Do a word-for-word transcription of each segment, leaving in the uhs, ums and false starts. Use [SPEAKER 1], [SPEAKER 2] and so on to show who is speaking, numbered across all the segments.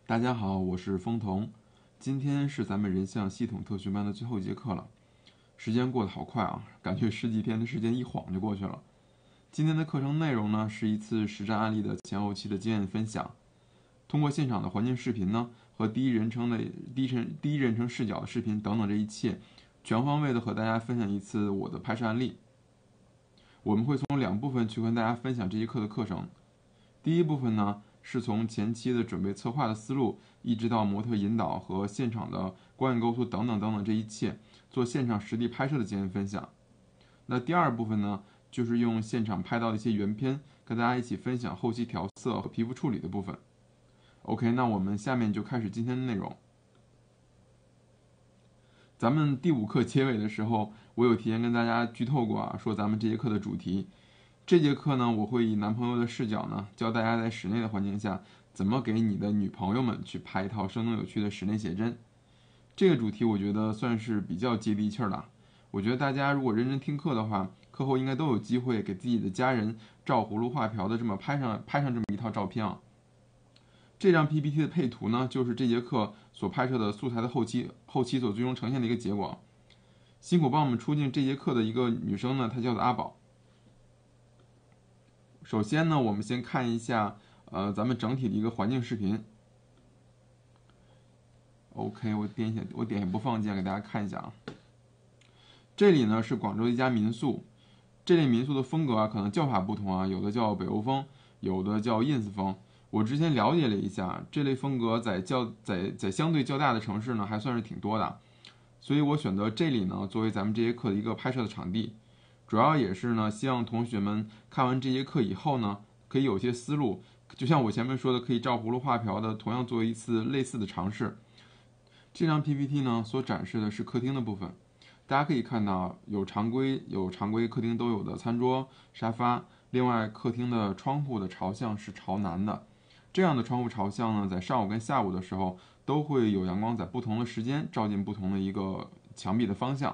[SPEAKER 1] 大家好，我是风彤，今天是咱们人像系统特训班的最后一节课了，时间过得好快啊，感觉十几天的时间一晃就过去了。今天的课程内容呢，是一次实战案例的前后期的经验分享，通过现场的环境视频呢，和第一人称的第一人第一人称视角的视频等等这一切，全方位的和大家分享一次我的拍摄案例。我们会从两部分去跟大家分享这节课的课程。第一部分呢，是从前期的准备策划的思路，一直到模特引导和现场的光影构图等等等等这一切，做现场实地拍摄的经验分享。那第二部分呢，就是用现场拍到的一些原片，跟大家一起分享后期调色和皮肤处理的部分。OK， 那我们下面就开始今天的内容。咱们第五课结尾的时候，我有提前跟大家剧透过啊，说咱们这节课的主题。这节课呢，我会以男朋友的视角呢，教大家在室内的环境下，怎么给你的女朋友们去拍一套生动有趣的室内写真。这个主题我觉得算是比较接地气儿的。我觉得大家如果认真听课的话，课后应该都有机会给自己的家人照葫芦画瓢的这么拍上拍上这么一套照片啊。这张 P P T 的配图呢，就是这节课所拍摄的素材的后期后期所最终呈现的一个结果。辛苦帮我们出镜这节课的一个女生呢，她叫做阿宝。首先呢，我们先看一下，呃，咱们整体的一个环境视频。OK， 我点一下，我点一下播放键给大家看一下啊。这里呢是广州的一家民宿，这类民宿的风格啊，可能叫法不同啊，有的叫北欧风，有的叫 ins 风。我之前了解了一下，这类风格在较在在相对较大的城市呢，还算是挺多的，所以我选择这里呢作为咱们这节课的一个拍摄的场地。主要也是呢，希望同学们看完这节课以后呢，可以有些思路，就像我前面说的，可以照葫芦画瓢的，同样做一次类似的尝试。这张 P P T 呢，所展示的是客厅的部分，大家可以看到有常规有常规客厅都有的餐桌、沙发，另外客厅的窗户的朝向是朝南的，这样的窗户朝向呢，在上午跟下午的时候都会有阳光在不同的时间照进不同的一个墙壁的方向。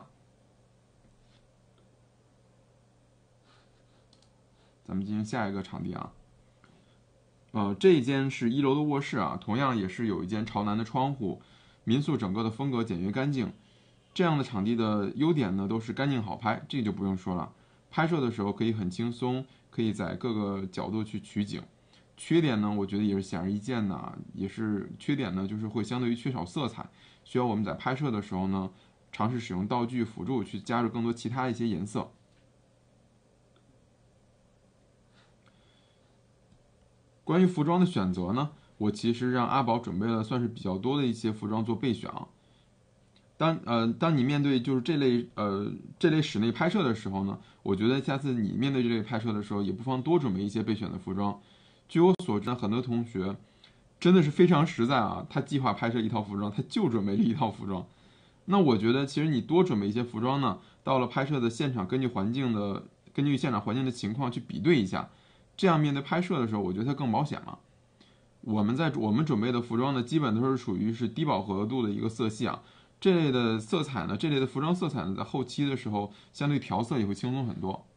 [SPEAKER 1] 咱们进行下一个场地啊，呃，这一间是一楼的卧室啊，同样也是有一间朝南的窗户。民宿整个的风格简约干净，这样的场地的优点呢都是干净好拍，这个就不用说了。拍摄的时候可以很轻松，可以在各个角度去取景。缺点呢，我觉得也是显而易见的，也是缺点呢，就是会相对于缺少色彩，需要我们在拍摄的时候呢，尝试使用道具辅助去加入更多其他的一些颜色。关于服装的选择呢，我其实让阿宝准备了算是比较多的一些服装做备选啊。当呃当你面对就是这类呃这类室内拍摄的时候呢，我觉得下次你面对这类拍摄的时候，也不妨多准备一些备选的服装。据我所知，很多同学真的是非常实在啊，他计划拍摄一套服装，他就准备了一套服装。那我觉得其实你多准备一些服装呢，到了拍摄的现场，根据环境的根据现场环境的情况去比对一下。这样面对拍摄的时候，我觉得它更保险了。我们在我们准备的服装呢，基本都是属于是低饱和度的一个色系啊。这类的色彩呢，这类的服装色彩呢，在后期的时候相对调色也会轻松很多。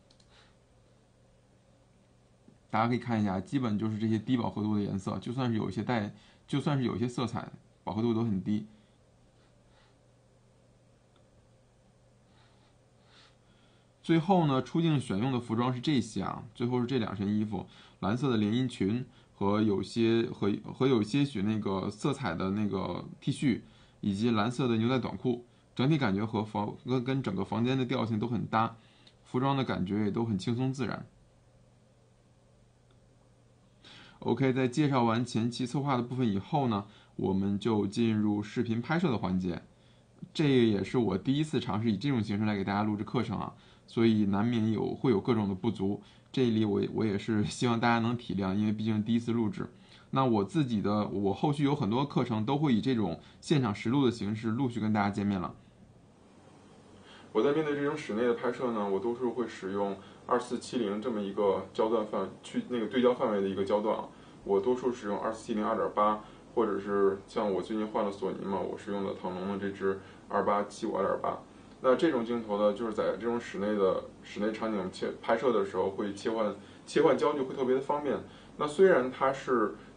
[SPEAKER 1] 大家可以看一下，基本就是这些低饱和度的颜色，就算是有一些带，就算是有一些色彩，饱和度都很低。最后呢，出镜选用的服装是这些啊，最后是这两身衣服，蓝色的连衣裙和有些和和有些许那个色彩的那个 T 恤，以及蓝色的牛仔短裤，整体感觉和房跟跟整个房间的调性都很搭，服装的感觉也都很轻松自然。OK， 在介绍完前期策划的部分以后呢，我们就进入视频拍摄的环节。这也是我第一次尝试以这种形式来给大家录制课程啊，所以难免有会有各种的不足。这里我我也是希望大家能体谅，因为毕竟第一次录制。那我自己的我后续有很多课程都会以这种现场实录的形式陆续跟大家见面了。我在面对这种室内的拍摄呢，我都是会使用二四七零这么一个焦段范去那个对焦范围的一个焦段啊，我多数使用二四七零二点八。或者是像我最近换了索尼嘛，我是用的腾龙的这支二八七五二点八。那这种镜头呢，就是在这种室内的室内场景切拍摄的时候，会切换切换焦距会特别的方便。那虽然它是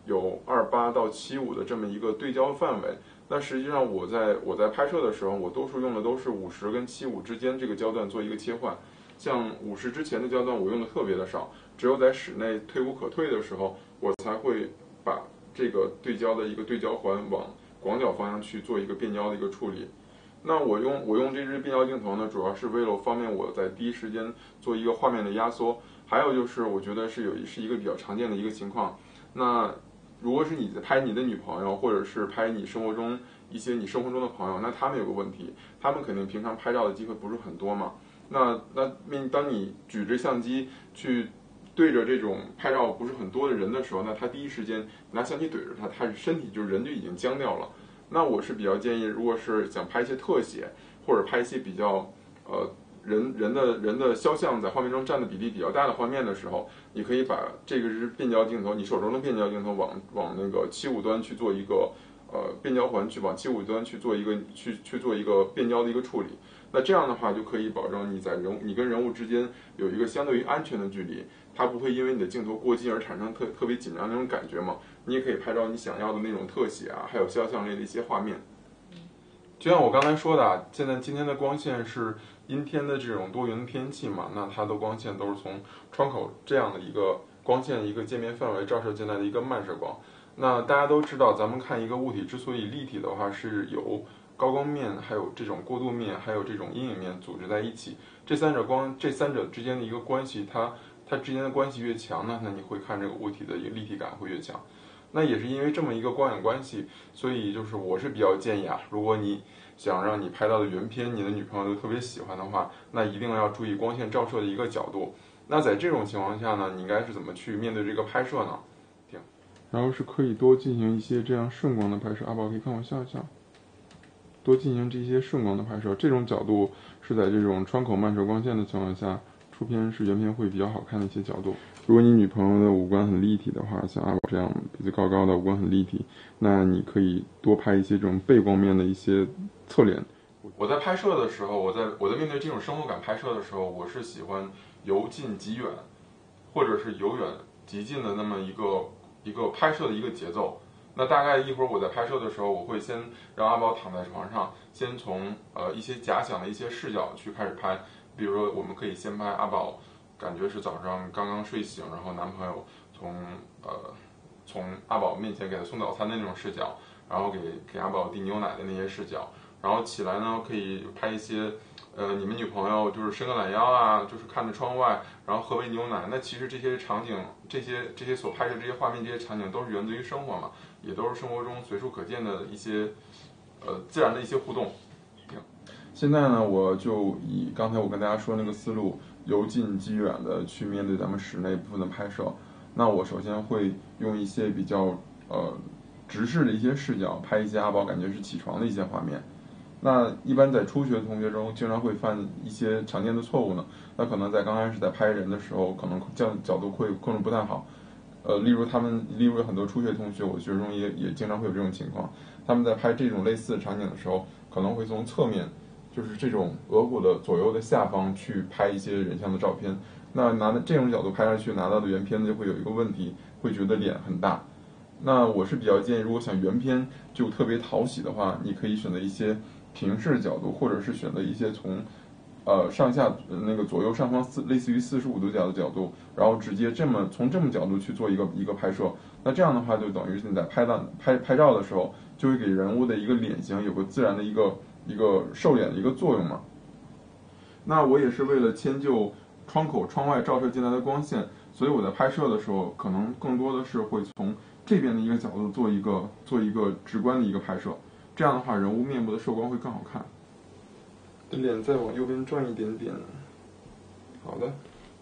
[SPEAKER 1] 有二八到七五的这么一个对焦范围。那实际上我在我在拍摄的时候，我多数用的都是五十跟七五之间这个焦段做一个切换。像五十之前的焦段我用的特别的少，只有在室内退无可退的时候，我才会把这个对焦的一个对焦环往广角方向去做一个变焦的一个处理。那我用我用这支变焦镜头呢，主要是为了方便我在第一时间做一个画面的压缩，还有就是我觉得是有是一个比较常见的一个情况。那如果是你在拍你的女朋友，或者是拍你生活中一些你生活中的朋友，那他们有个问题，他们肯定平常拍照的机会不是很多嘛。那那面当你举着相机去对着这种拍照不是很多的人的时候，那他第一时间拿相机怼着他，他身体就是人就已经僵掉了。那我是比较建议，如果是想拍一些特写，或者拍一些比较呃人人的人的肖像在画面中占的比例比较大的画面的时候，你可以把这个是变焦镜头，你手中的变焦镜头往往那个七五端去做一个呃变焦环，去往七五端去做一个去去做一个变焦的一个处理。那这样的话就可以保证你在人你跟人物之间有一个相对于安全的距离，它不会因为你的镜头过近而产生特特别紧张那种感觉嘛。你也可以拍到你想要的那种特写啊，还有肖像类的一些画面。就像我刚才说的啊，现在今天的光线是阴天的这种多云天气嘛，那它的光线都是从窗口这样的一个光线一个界面范围照射进来的一个漫射光。那大家都知道，咱们看一个物体之所以立体的话，是有高光面，还有这种过渡面，还有这种阴影面组织在一起。这三者光，这三者之间的一个关系，它它之间的关系越强呢，那你会看这个物体的一个立体感会越强。那也是因为这么一个光影关系，所以就是我是比较建议啊，如果你想让你拍到的原片你的女朋友都特别喜欢的话，那一定要注意光线照射的一个角度。那在这种情况下呢，你应该是怎么去面对这个拍摄呢？然后是可以多进行一些这样顺光的拍摄，阿宝可以看我笑一笑。多进行这些顺光的拍摄，这种角度是在这种窗口漫射光线的情况下，出片是原片会比较好看的一些角度。如果你女朋友的五官很立体的话，像阿宝这样鼻子高高的，五官很立体，那你可以多拍一些这种背光面的一些侧脸。我在拍摄的时候，我在我在面对这种生活感拍摄的时候，我是喜欢由近及远，或者是由远及近的那么一个一个拍摄的一个节奏。那大概一会儿我在拍摄的时候，我会先让阿宝躺在床上，先从呃一些假想的一些视角去开始拍。比如说，我们可以先拍阿宝，感觉是早上刚刚睡醒，然后男朋友从呃从阿宝面前给他送早餐的那种视角，然后给给阿宝递牛奶的那些视角，然后起来呢可以拍一些呃你们女朋友就是伸个懒腰啊，就是看着窗外，然后喝杯牛奶。那其实这些场景，这些这些所拍摄这些画面，这些场景都是源自于生活嘛。也都是生活中随处可见的一些，呃，自然的一些互动。现在呢，我就以刚才我跟大家说那个思路，由近及远的去面对咱们室内部分的拍摄。那我首先会用一些比较呃直视的一些视角，拍一些阿宝感觉是起床的一些画面。那一般在初学的同学中，经常会犯一些常见的错误呢。那可能在刚开始在拍人的时候，可能角角度会控制不太好。呃，例如他们，例如很多初学同学，我学生中也也经常会有这种情况。他们在拍这种类似的场景的时候，可能会从侧面，就是这种额骨的左右的下方去拍一些人像的照片。那拿这种角度拍上去，拿到的原片就会有一个问题，会觉得脸很大。那我是比较建议，如果想原片就特别讨喜的话，你可以选择一些平视角度，或者是选择一些从。呃，上下那个左右上方四类似于四十五度角的角度，然后直接这么从这么角度去做一个一个拍摄。那这样的话，就等于是你在拍到拍拍照的时候，就会给人物的一个脸型有个自然的一个一个瘦脸的一个作用嘛。那我也是为了迁就窗口窗外照射进来的光线，所以我在拍摄的时候，可能更多的是会从这边的一个角度做一个做一个直观的一个拍摄。这样的话，人物面部的受光会更好看。脸再往右边转一点点，好的。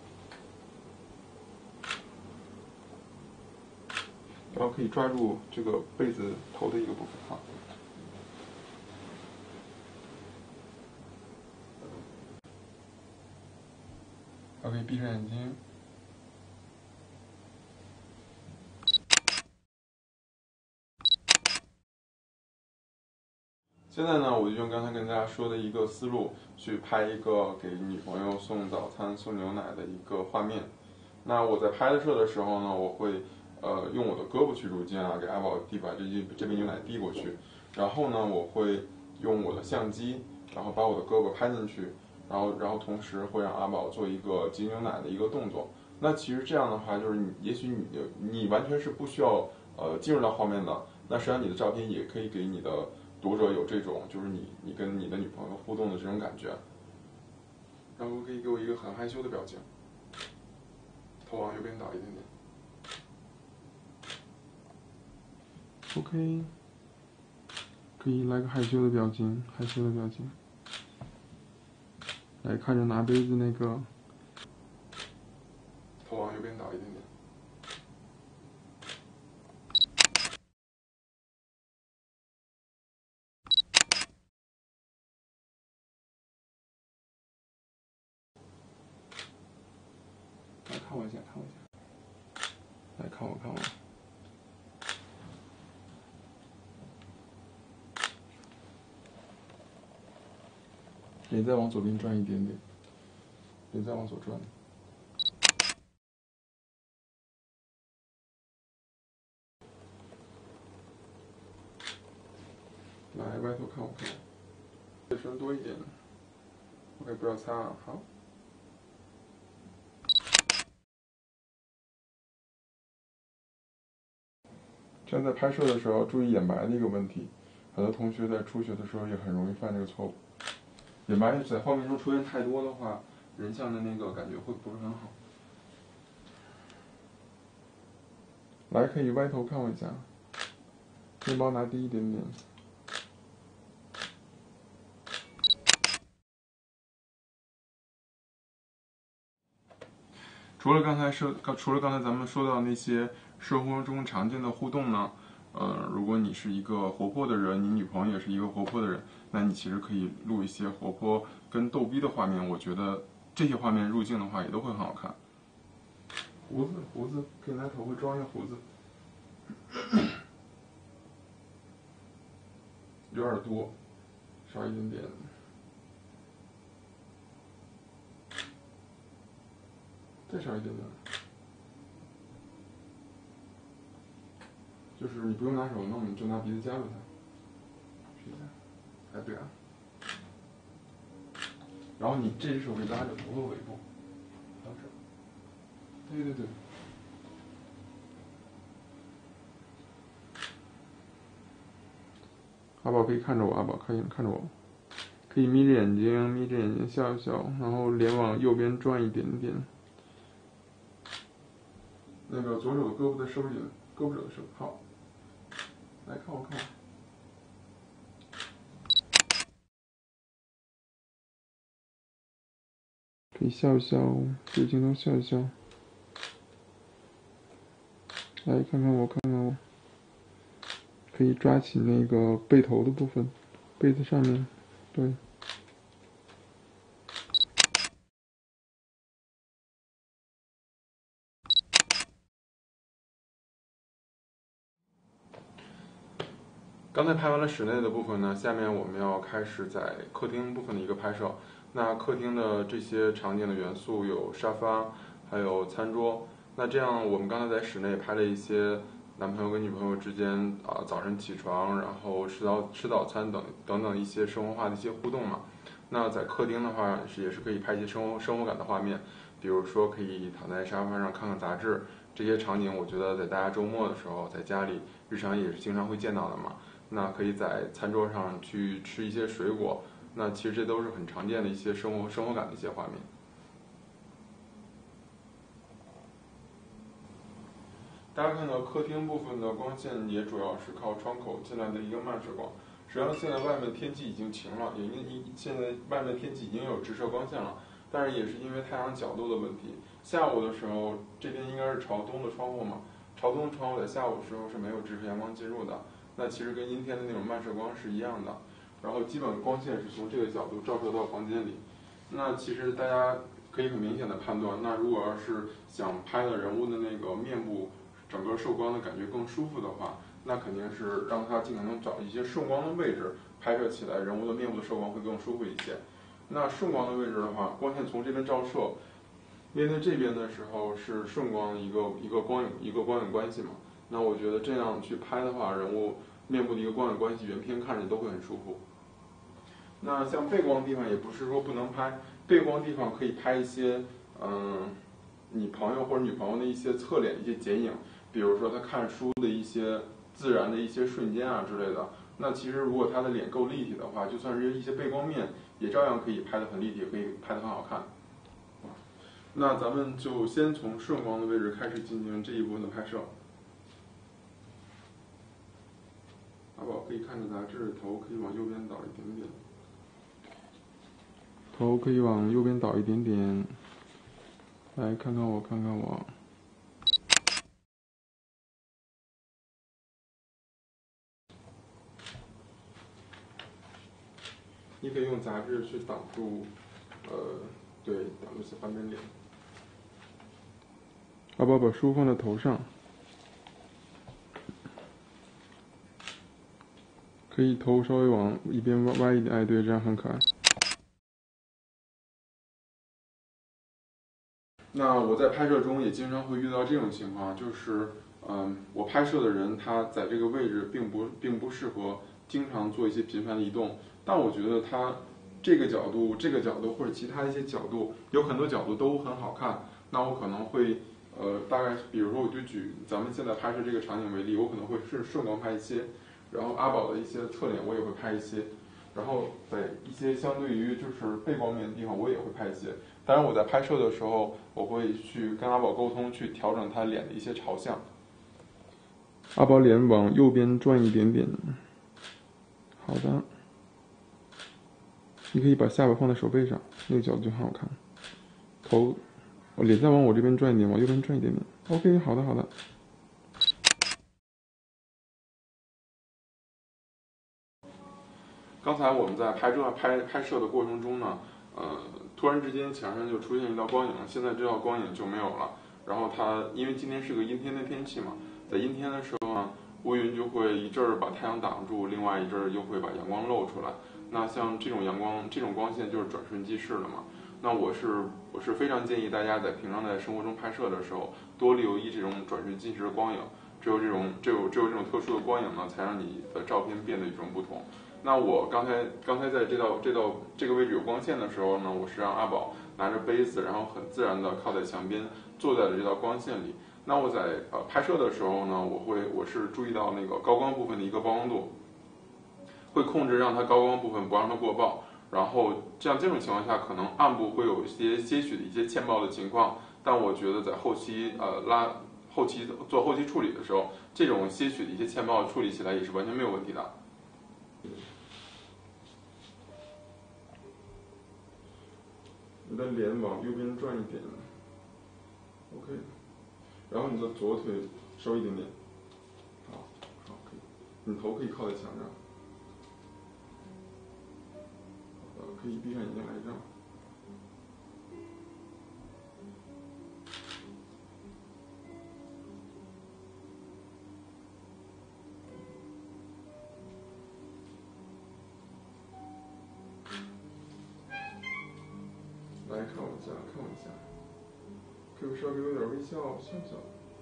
[SPEAKER 1] 然后可以抓住这个被子头的一个部分哈。OK， 闭上眼睛。现在呢，我就用刚才跟大家说的一个思路，去拍一个给女朋友送早餐、送牛奶的一个画面。那我在拍摄的时候呢，我会呃用我的胳膊去入镜啊，给阿宝递把这这杯牛奶递过去。然后呢，我会用我的相机，然后把我的胳膊拍进去，然后然后同时会让阿宝做一个挤牛奶的一个动作。那其实这样的话，就是你也许你你完全是不需要呃进入到画面的。那实际上你的照片也可以给你的读者有这种就是你你跟你的女朋友互动的这种感觉。然后可以给我一个很害羞的表情，头往右边倒一点点。OK， 可以来个害羞的表情，害羞的表情。来看着拿杯子那个，头往右边倒一点点。来看我一下，看我一下。来看我，看我。脸再往左边转一点点，脸再往左转。来，歪头看我，看我。嘴唇多一点。OK， 不要擦啊，好。这样在拍摄的时候注意眼白的一个问题，很多同学在初学的时候也很容易犯这个错误。眼白在画面中出现太多的话，人像的那个感觉会不是很好。来，可以歪头看我一下，面包拿低一点点。除了刚才说，除了刚才咱们说到那些生活中常见的互动呢，呃，如果你是一个活泼的人，你女朋友也是一个活泼的人，那你其实可以录一些活泼跟逗逼的画面。我觉得这些画面入镜的话也都会很好看。胡子，胡子，可以拿头发装一下胡子，有点多，少一点点。再少一点点，就是你不用拿手弄，你就拿鼻子夹住它。是的，哎对啊。然后你这只手可以拉着头发尾部，到这。对对对。阿宝可以看着我，阿宝可以看着我，可以眯着眼睛，眯着眼睛笑一笑，然后脸往右边转一点点。那个左手的胳膊再收紧，胳膊肘的收，好。来看我，看我。可以笑一笑，对镜头笑一笑。来看看我，看看我。可以抓起那个背头的部分，被子上面，对。刚才拍完了室内的部分呢，下面我们要开始在客厅部分的一个拍摄。那客厅的这些常见的元素有沙发，还有餐桌。那这样我们刚才在室内拍了一些男朋友跟女朋友之间啊、呃、早晨起床，然后吃早吃早餐等等等一些生活化的一些互动嘛。那在客厅的话是也是可以拍一些生活生活感的画面，比如说可以躺在沙发上看看杂志。这些场景我觉得在大家周末的时候在家里日常也是经常会见到的嘛。那可以在餐桌上去吃一些水果，那其实这都是很常见的一些生活生活感的一些画面。大家看到客厅部分的光线也主要是靠窗口进来的一个漫射光。实际上现在外面天气已经晴了，也因现在外面天气已经有直射光线了，但是也是因为太阳角度的问题。下午的时候，这边应该是朝东的窗户嘛，朝东的窗户在下午的时候是没有直射阳光进入的。那其实跟阴天的那种漫射光是一样的，然后基本光线是从这个角度照射到房间里。那其实大家可以很明显的判断，那如果要是想拍的人物的那个面部整个受光的感觉更舒服的话，那肯定是让它尽可能找一些受光的位置，拍摄起来人物的面部的受光会更舒服一些。那受光的位置的话，光线从这边照射， 面对这边的时候是顺光一个一个光影一个光影关系嘛，那我觉得这样去拍的话，人物面部的一个光影关系，原片看着都会很舒服。那像背光地方也不是说不能拍，背光地方可以拍一些，嗯，你朋友或者女朋友的一些侧脸、一些剪影，比如说他看书的一些自然的一些瞬间啊之类的。那其实如果他的脸够立体的话，就算是一些背光面，也照样可以拍得很立体，可以拍得很好看。那咱们就先从顺光的位置开始进行这一部分的拍摄。阿宝可以看着杂志，头可以往右边倒一点点，头可以往右边倒一点点。来看看我，看看我。你可以用杂志去挡住，呃，对，挡住半边脸。阿宝把书放在头上，可以头稍微往一边歪一点，哎，对，这样很可爱。那我在拍摄中也经常会遇到这种情况，就是，嗯，我拍摄的人他在这个位置并不并不适合经常做一些频繁的移动，但我觉得他这个角度、这个角度或者其他一些角度，有很多角度都很好看。那我可能会，呃，大概比如说我就举咱们现在拍摄这个场景为例，我可能会顺顺光拍一些，然后阿宝的一些侧脸我也会拍一些，然后在一些相对于就是背光面的地方我也会拍一些。当然我在拍摄的时候，我会去跟阿宝沟通，去调整他脸的一些朝向。阿宝脸往右边转一点点。好的。你可以把下巴放在手背上，那个角度就很好看。头，我脸再往我这边转一点，往右边转一点点。OK， 好的好的。刚才我们在拍摄拍拍摄的过程中呢，呃，突然之间墙上就出现一道光影，现在这道光影就没有了。然后它因为今天是个阴天的天气嘛，在阴天的时候呢，乌云就会一阵儿把太阳挡住，另外一阵儿又会把阳光露出来。那像这种阳光、这种光线就是转瞬即逝的嘛。那我是我是非常建议大家在平常在生活中拍摄的时候，多留意这种转瞬即逝的光影。只有这种只有只有这种特殊的光影呢，才让你的照片变得与众不同。那我刚才刚才在这道这道这个位置有光线的时候呢，我是让阿宝拿着杯子，然后很自然的靠在墙边，坐在了这道光线里。那我在呃拍摄的时候呢，我会我是注意到那个高光部分的一个曝光度，会控制让它高光部分不让它过曝。然后这样这种情况下，可能暗部会有一些些许的一些欠曝的情况，但我觉得在后期呃拉后期做后期处理的时候，这种些许的一些欠曝处理起来也是完全没有问题的。你的脸往右边转一点 ，OK， 然后你的左腿收一点点，好，好，可以，你头可以靠在墙上，好的，可以闭上眼睛来这样。来看我一下，看我一下，可以稍微有点微笑，笑笑。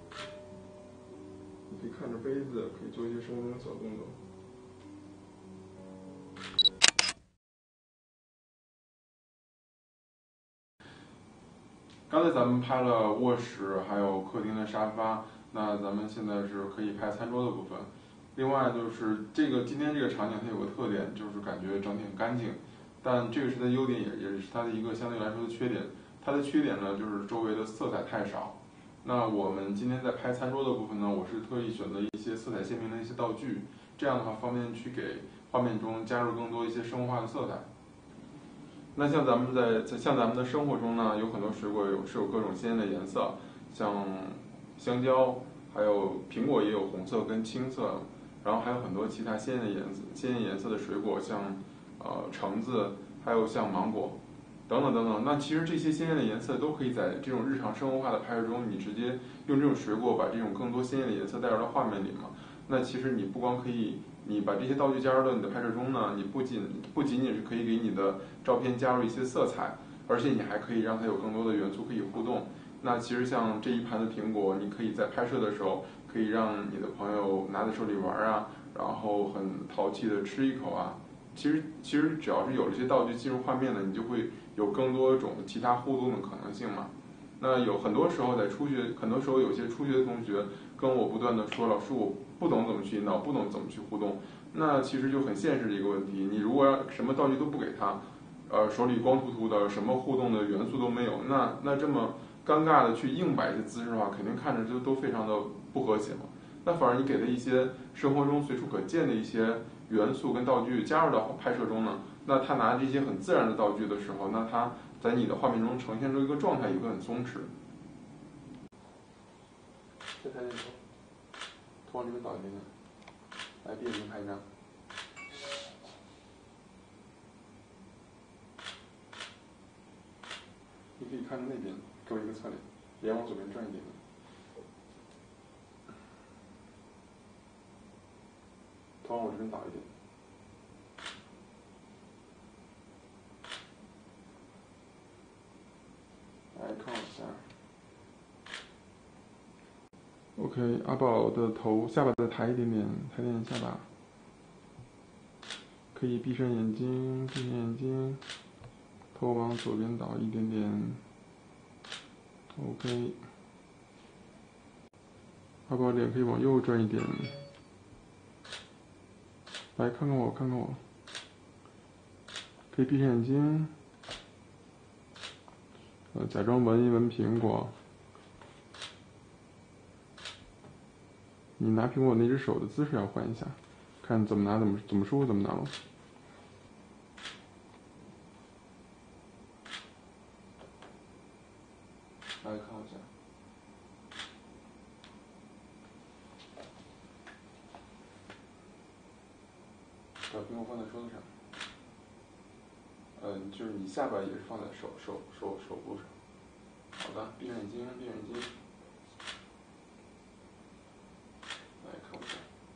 [SPEAKER 1] 你可以看着杯子，可以做一些生活中的小动作。刚才咱们拍了卧室，还有客厅的沙发，那咱们现在是可以拍餐桌的部分。另外就是这个今天这个场景它有个特点，就是感觉整体很干净。但这个是它的优点，也也是它的一个相对来说的缺点。它的缺点呢，就是周围的色彩太少。那我们今天在拍餐桌的部分呢，我是特意选择一些色彩鲜明的一些道具，这样的话方便去给画面中加入更多一些生活化的色彩。那像咱们在在像咱们的生活中呢，有很多水果有是有各种鲜艳的颜色，像香蕉，还有苹果也有红色跟青色，然后还有很多其他鲜艳的颜色鲜艳颜色的水果，像呃橙子，还有像芒果，等等等等。那其实这些鲜艳的颜色都可以在这种日常生活化的拍摄中，你直接用这种水果把这种更多鲜艳的颜色带入到画面里嘛。那其实你不光可以，你把这些道具加入到你的拍摄中呢，你不仅不仅仅是可以给你的照片加入一些色彩， 而且你还可以让它有更多的元素可以互动。那其实像这一盘的苹果，你可以在拍摄的时候，可以让你的朋友拿在手里玩啊，然后很淘气的吃一口啊。其实其实只要是有这些道具进入画面的，你就会有更多种其他互动的可能性嘛。那有很多时候在初学，很多时候有些初学的同学跟我不断的说，老师我不懂怎么去引导，不懂怎么去互动。那其实就很现实的一个问题，你如果要什么道具都不给他，呃，手里光秃秃的，什么互动的元素都没有，那那这么尴尬的去硬摆一些姿势的话，肯定看着就都非常的不和谐嘛。那反而你给的一些生活中随处可见的一些元素跟道具加入到拍摄中呢，那他拿这些很自然的道具的时候，那他在你的画面中呈现出一个状态也会很松弛。再抬点头，头往这边倒一点点，来闭眼睛拍一张。你可以看着那边，给我一个侧脸，脸往左边转一点点。头往我这边倒一点。来看我一下。OK， 阿宝的头下巴再抬一点点，抬点下巴。可以闭上眼睛，闭上眼睛，头往左边倒一点点。OK， 阿宝脸可以往右转一点。来看看我，看看我。可以闭上眼睛，呃，假装闻一闻苹果。你拿苹果那只手的姿势要换一下，看怎么拿，怎么怎么舒服怎么拿咯。来看我一下。把苹果放在桌子上。嗯，就是你下巴也是放在手手手手部上。好的，闭上眼睛，闭上眼睛。来看我一下。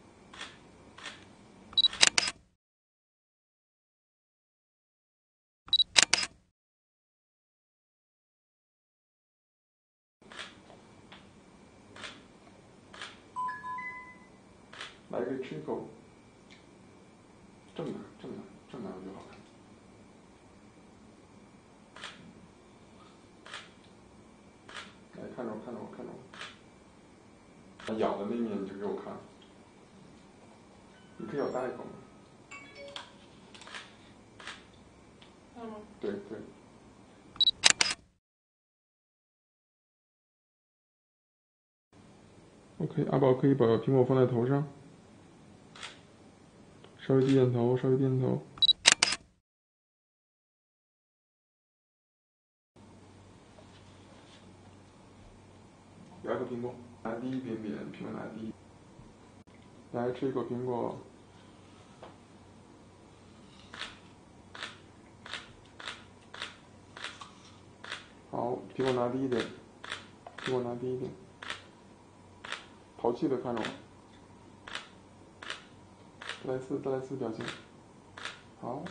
[SPEAKER 1] 来个吃一口。这么拿，这么拿，这么拿就好看。来看着我，看着我，看着我。咬的那面你就给我看。你可以咬大一口吗？嗯。对对。OK， 阿宝可以把苹果放在头上，稍微低点头，稍微低点头。咬一口苹果，拿低一点点，苹果拿低。来吃一口苹果。好，苹果拿低一点，苹果拿低一点。淘气的看着我。再来一次，再来一次表情。好。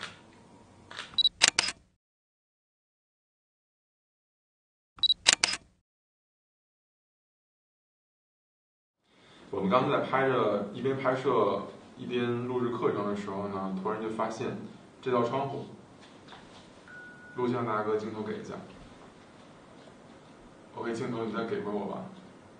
[SPEAKER 1] 我们刚才在拍着，一边拍摄一边录制课程的时候呢，突然就发现这道窗户。录像大哥，镜头给一下。OK， 镜头你再给回我吧。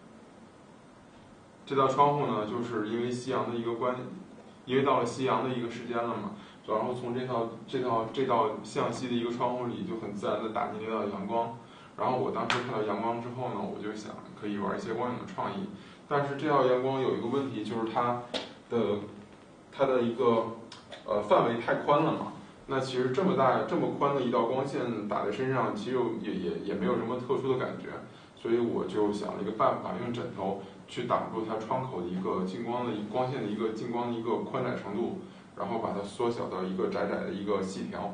[SPEAKER 1] 这道窗户呢，就是因为夕阳的一个关，因为到了夕阳的一个时间了嘛，然后从这套这套这道向西的一个窗户里，就很自然的打进那道阳光。然后我当时看到阳光之后呢，我就想可以玩一些光影的创意。但是这道阳光有一个问题，就是它的它的一个呃范围太宽了嘛。那其实这么大这么宽的一道光线打在身上，其实也也也没有什么特殊的感觉。所以我就想了一个办法，用枕头去挡住它窗口的一个进光的光线的一个进光的一个宽窄程度，然后把它缩小到一个窄窄的一个细条。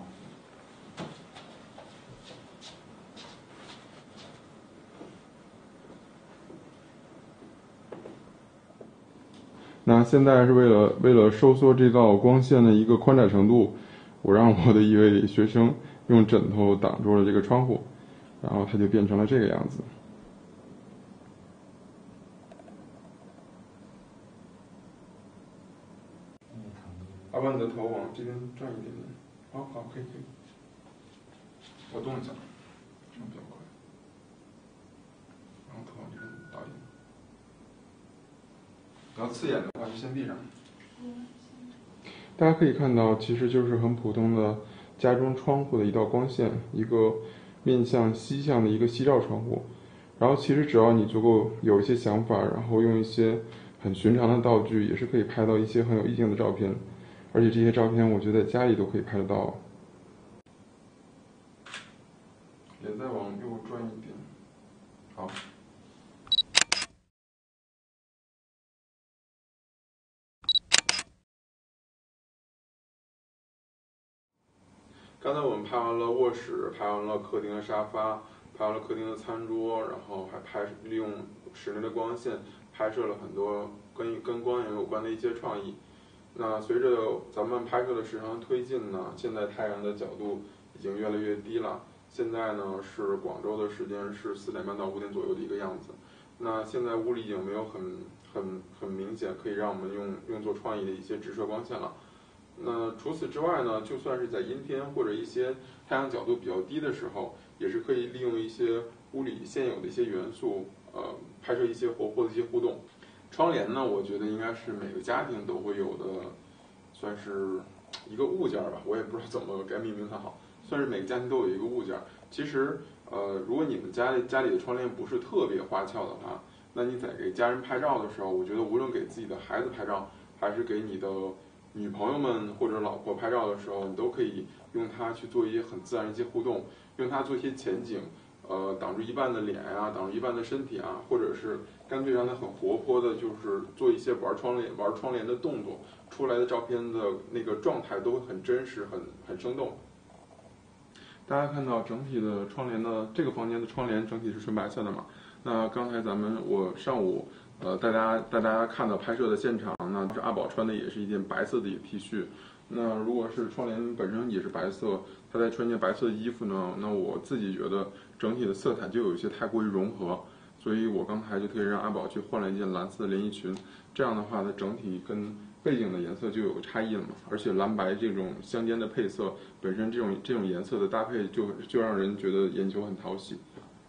[SPEAKER 1] 那现在是为了为了收缩这道光线的一个宽窄程度，我让我的一位学生用枕头挡住了这个窗户，然后它就变成了这个样子。阿爸，你的头往这边转一点点。好好，可以可以。我动一下，这样比较快。然后头往这边倒一点。比较刺眼的话就先闭上。大家可以看到，其实就是很普通的家中窗户的一道光线，一个面向西向的一个西照窗户。然后其实只要你足够有一些想法，然后用一些很寻常的道具，也是可以拍到一些很有意境的照片。而且这些照片，我觉得在家里都可以拍得到。脸再往右转一点，好。刚才我们拍完了卧室，拍完了客厅的沙发，拍完了客厅的餐桌，然后还拍利用室内的光线拍摄了很多跟跟光影有关的一些创意。那随着咱们拍摄的时长推进呢，现在太阳的角度已经越来越低了。现在呢是广州的时间是四点半到五点左右的一个样子。那现在屋里已经没有很很很明显可以让我们用用作创意的一些直射光线了。那除此之外呢，就算是在阴天或者一些太阳角度比较低的时候，也是可以利用一些屋里现有的一些元素，呃，拍摄一些活泼的一些互动。窗帘呢，我觉得应该是每个家庭都会有的，算是一个物件吧，我也不知道怎么该命名它好，算是每个家庭都有一个物件。其实，呃，如果你们家里家里的窗帘不是特别花俏的话，那你在给家人拍照的时候，我觉得无论给自己的孩子拍照，还是给你的女朋友们或者老婆拍照的时候，你都可以用它去做一些很自然的一些互动，用它做一些前景，呃，挡住一半的脸啊，挡住一半的身体啊，或者是干脆让它很活泼的，就是做一些玩窗帘玩窗帘的动作，出来的照片的那个状态都会很真实，很很生动。大家看到整体的窗帘的这个房间的窗帘整体是纯白色的嘛？那刚才咱们我上午呃带大家带大家看到拍摄的现场，那这阿宝穿的也是一件白色的一个 T 恤。那如果是窗帘本身也是白色，他再穿件白色的衣服呢，那我自己觉得整体的色彩就有一些太过于融合，所以我刚才就特意让阿宝去换了一件蓝色的连衣裙，这样的话它整体跟背景的颜色就有差异了嘛，而且蓝白这种相间的配色，本身这种这种颜色的搭配就就让人觉得眼球很讨喜。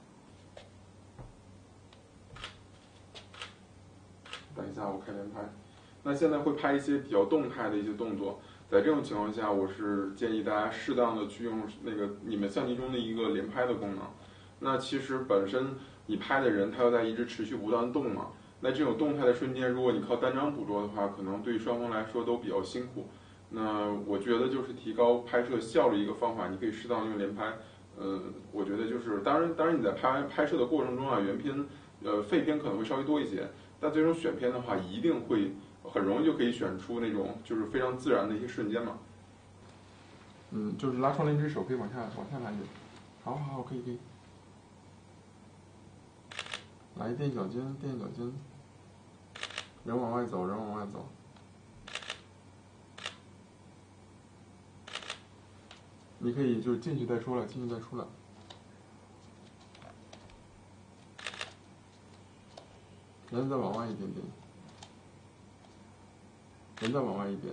[SPEAKER 1] 等一下，我开连拍。那现在会拍一些比较动态的一些动作，在这种情况下，我是建议大家适当的去用那个你们相机中的一个连拍的功能。那其实本身你拍的人他要在一直持续不断动嘛，那这种动态的瞬间，如果你靠单张捕捉的话，可能对双方来说都比较辛苦。那我觉得就是提高拍摄效率一个方法，你可以适当用连拍。呃，我觉得就是当然当然你在拍拍摄的过程中啊，原片呃废片可能会稍微多一些，但最终选片的话一定会很容易就可以选出那种就是非常自然的一些瞬间嘛。嗯，就是拉窗帘这手可以往下往下拉一点。好好好，可以可以。来垫脚尖，垫脚尖。人往外走，人往外走。你可以就是进去再出来，进去再出来。人再往外一点点。人再往外一点。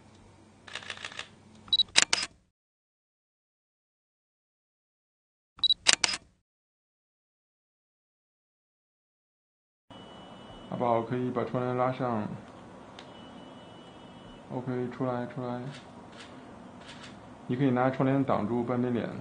[SPEAKER 1] 阿宝可以把窗帘拉上。OK， 出来出来。你可以拿窗帘挡住半边脸。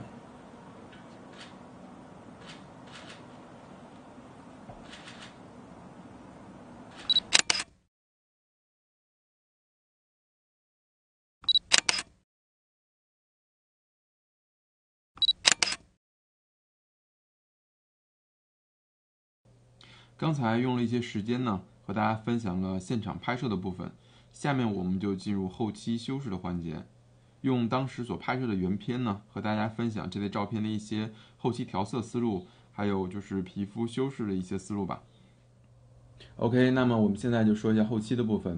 [SPEAKER 1] 刚才用了一些时间呢，和大家分享了现场拍摄的部分，下面我们就进入后期修饰的环节，用当时所拍摄的原片呢，和大家分享这类照片的一些后期调色思路，还有就是皮肤修饰的一些思路吧。OK， 那么我们现在就说一下后期的部分。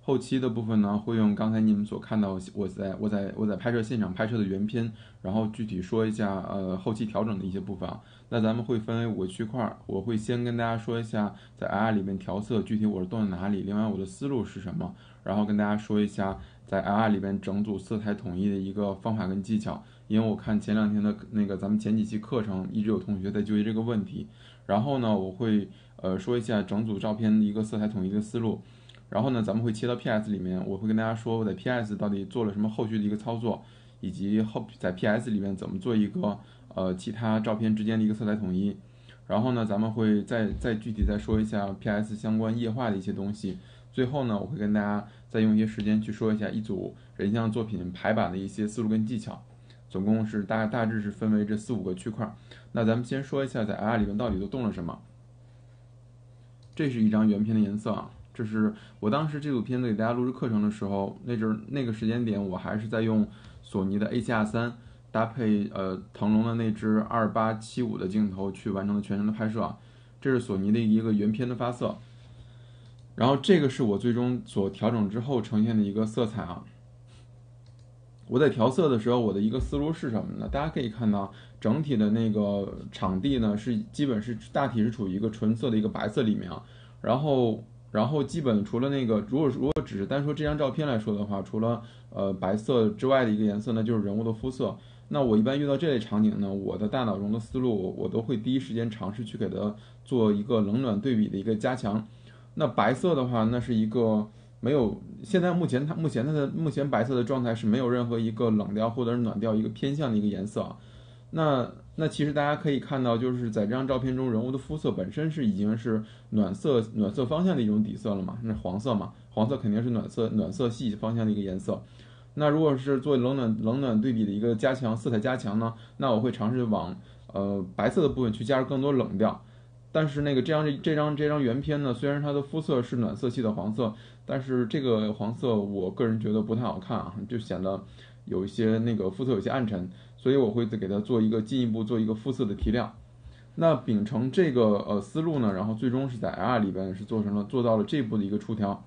[SPEAKER 1] 后期的部分呢，会用刚才你们所看到我在我在我在拍摄现场拍摄的原片，然后具体说一下呃后期调整的一些部分啊。那咱们会分为五个区块，我会先跟大家说一下在 I R 里面调色具体我是动在哪里，另外我的思路是什么，然后跟大家说一下在 I R 里边整组色彩统一的一个方法跟技巧。因为我看前两天的那个咱们前几期课程一直有同学在纠结这个问题，然后呢我会呃说一下整组照片的一个色彩统一的思路。然后呢，咱们会切到 P S 里面，我会跟大家说我在 P S 到底做了什么后续的一个操作，以及后在 P S 里面怎么做一个呃其他照片之间的一个色彩统一。然后呢，咱们会再再具体再说一下 P S 相关液化的一些东西。最后呢，我会跟大家再用一些时间去说一下一组人像作品排版的一些思路跟技巧。总共是大大致是分为这四五个区块。那咱们先说一下在 I R 里面到底都动了什么。这是一张原片的颜色啊。这是我当时这组片子给大家录制课程的时候，那阵那个时间点，我还是在用索尼的 A 七 R 三搭配呃腾龙的那支二八七五的镜头去完成的全程的拍摄啊。这是索尼的一个原片的发色，然后这个是我最终所调整之后呈现的一个色彩啊。我在调色的时候，我的一个思路是什么呢？大家可以看到，整体的那个场地呢是基本是大体是处于一个纯色的一个白色里面啊，然后。然后基本除了那个，如果如果只是单说这张照片来说的话，除了呃白色之外的一个颜色呢，就是人物的肤色。那我一般遇到这类场景呢，我的大脑中的思路，我都会第一时间尝试去给它做一个冷暖对比的一个加强。那白色的话，那是一个没有，现在目前它目前它的目前白色的状态是没有任何一个冷调或者是暖调一个偏向的一个颜色啊。那那其实大家可以看到，就是在这张照片中，人物的肤色本身是已经是暖色暖色方向的一种底色了嘛，那黄色嘛，黄色肯定是暖色暖色系方向的一个颜色。那如果是做冷暖冷暖对比的一个加强色彩加强呢，那我会尝试往呃白色的部分去加入更多冷调。但是那个这张这张这张原片呢，虽然它的肤色是暖色系的黄色，但是这个黄色我个人觉得不太好看啊，就显得有一些那个肤色有些暗沉。所以我会再给它做一个进一步做一个肤色的提亮。那秉承这个呃思路呢，然后最终是在 I R 里边是做成了做到了这步的一个出调。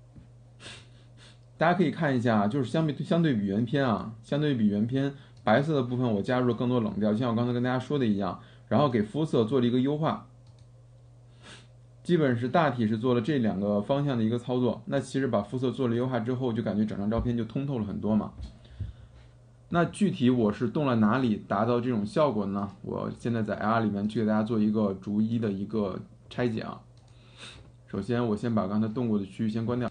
[SPEAKER 1] 大家可以看一下，就是相比相对比原片啊，相对比原片白色的部分我加入了更多冷调，就像我刚才跟大家说的一样，然后给肤色做了一个优化。基本是大体是做了这两个方向的一个操作。那其实把肤色做了优化之后，就感觉整张照片就通透了很多嘛。那具体我是动了哪里达到这种效果呢？我现在在 I R 里面去给大家做一个逐一的一个拆解啊。首先我先把刚才动过的区域先关掉。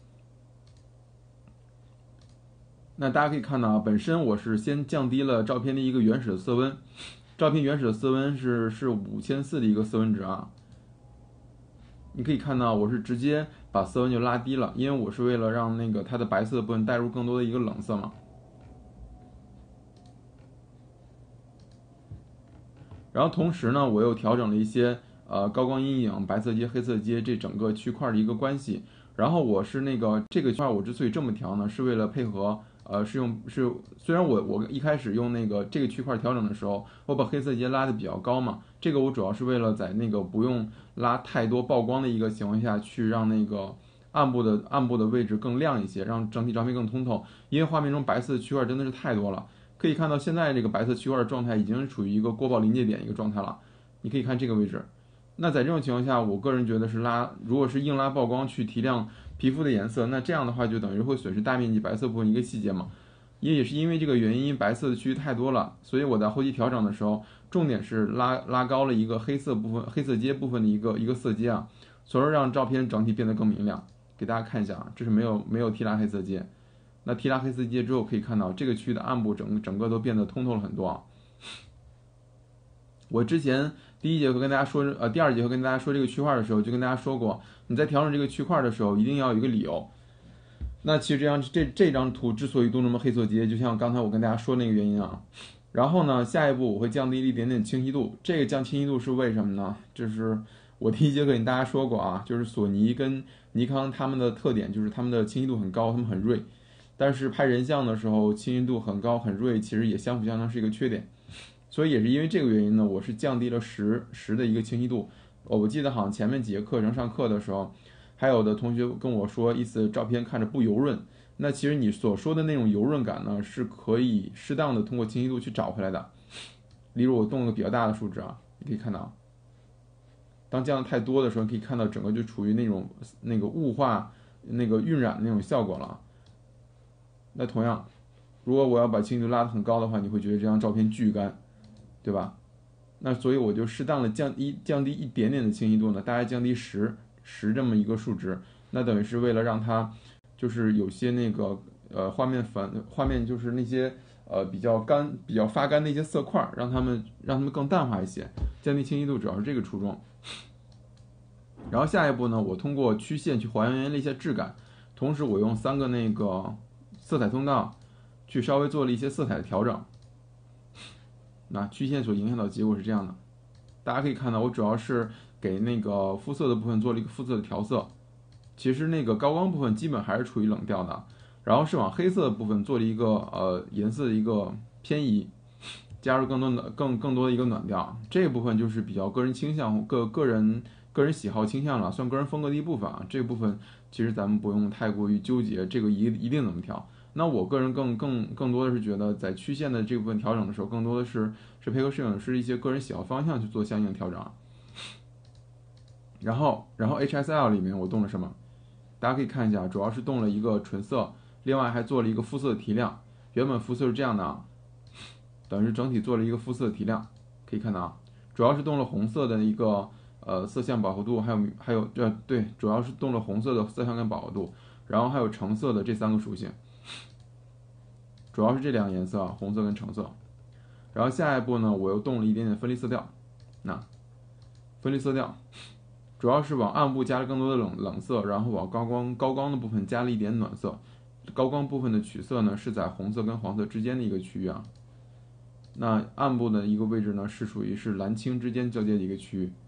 [SPEAKER 1] 那大家可以看到啊，本身我是先降低了照片的一个原始的色温，照片原始的色温是是五千四的一个色温值啊。你可以看到我是直接把色温就拉低了，因为我是为了让那个它的白色的部分带入更多的一个冷色嘛。然后同时呢，我又调整了一些呃高光阴影、白色阶、黑色阶这整个区块的一个关系。然后我是那个这个区块，我之所以这么调呢，是为了配合呃是用是虽然我我一开始用那个这个区块调整的时候，我把黑色阶拉的比较高嘛，这个我主要是为了在那个不用拉太多曝光的一个情况下去让那个暗部的暗部的位置更亮一些，让整体照片更通透。因为画面中白色的区块真的是太多了。可以看到现在这个白色区块的状态已经处于一个过曝临界点一个状态了，你可以看这个位置。那在这种情况下，我个人觉得是拉，如果是硬拉曝光去提亮皮肤的颜色，那这样的话就等于会损失大面积白色部分一个细节嘛。也也是因为这个原因，白色的区域太多了，所以我在后期调整的时候，重点是拉拉高了一个黑色部分、黑色阶部分的一个一个色阶啊，从而让照片整体变得更明亮。给大家看一下啊，这是没有没有提拉黑色阶。那提拉黑色阶之后，可以看到这个区域的暗部整整个都变得通透了很多啊。我之前第一节课跟大家说，呃，第二节课跟大家说这个区块的时候，就跟大家说过，你在调整这个区块的时候，一定要有一个理由。那其实这张这这张图之所以动这么黑色阶，就像刚才我跟大家说那个原因啊。然后呢，下一步我会降低一点点清晰度。这个降清晰度是为什么呢？就是我第一节课跟大家说过啊，就是索尼跟尼康他们的特点就是他们的清晰度很高，他们很锐。但是拍人像的时候，清晰度很高很锐，其实也相辅相成是一个缺点。所以也是因为这个原因呢，我是降低了十十的一个清晰度。我记得好像前面几节课程上课的时候， 还有的同学跟我说，意思照片看着不油润。那其实你所说的那种油润感呢，是可以适当的通过清晰度去找回来的。例如我动了个比较大的数值啊，你可以看到，当降的太多的时候，可以看到整个就处于那种那个雾化、那个晕染的那种效果了。那同样，如果我要把清晰度拉得很高的话，你会觉得这张照片巨干，对吧？那所以我就适当的降低降低一点点的清晰度呢，大概降低十十这么一个数值，那等于是为了让它就是有些那个呃画面反画面就是那些呃比较干比较发干的一些色块，让它们让它们更淡化一些，降低清晰度主要是这个初衷。然后下一步呢，我通过曲线去还原了一些质感，同时我用三个那个色彩通道去稍微做了一些色彩的调整。那曲线所影响到的结果是这样的，大家可以看到，我主要是给那个肤色的部分做了一个肤色的调色，其实那个高光部分基本还是处于冷调的，然后是往黑色的部分做了一个呃颜色的一个偏移，加入更多的更更多的一个暖调，这个部分就是比较个人倾向个个人个人喜好倾向了，算个人风格的一部分啊。这个部分其实咱们不用太过于纠结，这个一一定怎么调。那我个人更更更多的是觉得，在曲线的这部分调整的时候，更多的是是配合摄影师一些个人喜好方向去做相应的调整。然后然后 H S L 里面我动了什么？大家可以看一下，主要是动了一个纯色，另外还做了一个肤色的提亮。原本肤色是这样的啊，等于整体做了一个肤色的提亮，可以看到啊，主要是动了红色的一个呃色相饱和度，还有还有这对，主要是动了红色的色相跟饱和度，然后还有橙色的这三个属性。主要是这两个颜色啊，红色跟橙色。然后下一步呢，我又动了一点点分离色调。那分离色调主要是往暗部加了更多的冷冷色，然后往高光高光的部分加了一点暖色。高光部分的取色呢是在红色跟黄色之间的一个区域啊。那暗部的一个位置呢是属于是蓝青之间交接的一个区域。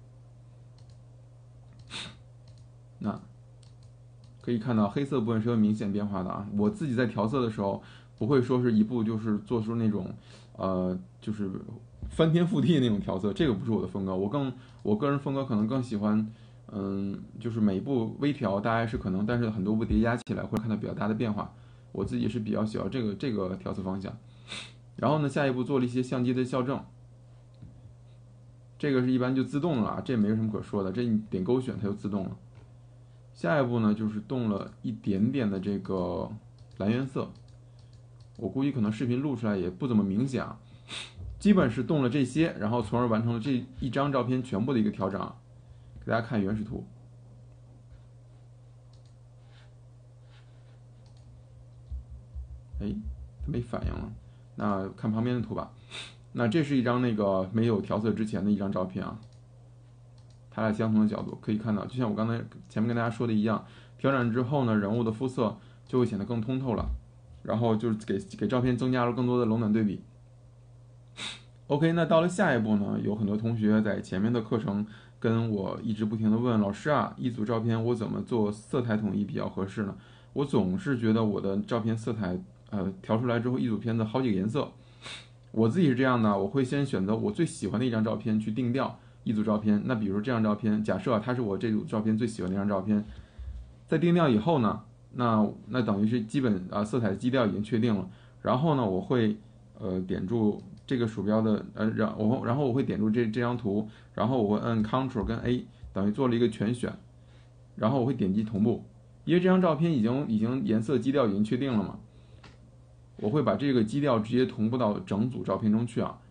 [SPEAKER 1] 那可以看到黑色部分是有明显变化的啊。我自己在调色的时候，不会说是一步就是做出那种，呃，就是翻天覆地那种调色，这个不是我的风格。我更我个人风格可能更喜欢，嗯，就是每一步微调，大概是可能，但是很多步叠加起来会看到比较大的变化。我自己是比较喜欢这个这个调色方向。然后呢，下一步做了一些相机的校正，这个是一般就自动了啊，这没有什么可说的，这你点勾选它就自动了。下一步呢，就是动了一点点的这个蓝原色。我估计可能视频录出来也不怎么明显啊，基本是动了这些，然后从而完成了这一张照片全部的一个调整啊。给大家看原始图，哎，它没反应了。那看旁边的图吧。那这是一张那个没有调色之前的一张照片啊，它俩相同的角度，可以看到，就像我刚才前面跟大家说的一样，调整之后呢，人物的肤色就会显得更通透了。然后就是给给照片增加了更多的冷暖对比。OK， 那到了下一步呢，有很多同学在前面的课程跟我一直不停的问老师啊，一组照片我怎么做色彩统一比较合适呢？我总是觉得我的照片色彩呃调出来之后，一组片子好几个颜色。我自己是这样的，我会先选择我最喜欢的一张照片去定调一组照片。那比如这张照片，假设它是我这组照片最喜欢的一张照片，在定调以后呢，那那等于是基本啊色彩基调已经确定了。然后呢，我会呃点住这个鼠标的呃然我然后我会点住这这张图，然后我会按 Ctrl 跟 A， 等于做了一个全选，然后我会点击同步，因为这张照片已经已经颜色基调已经确定了嘛，我会把这个基调直接同步到整组照片中去啊。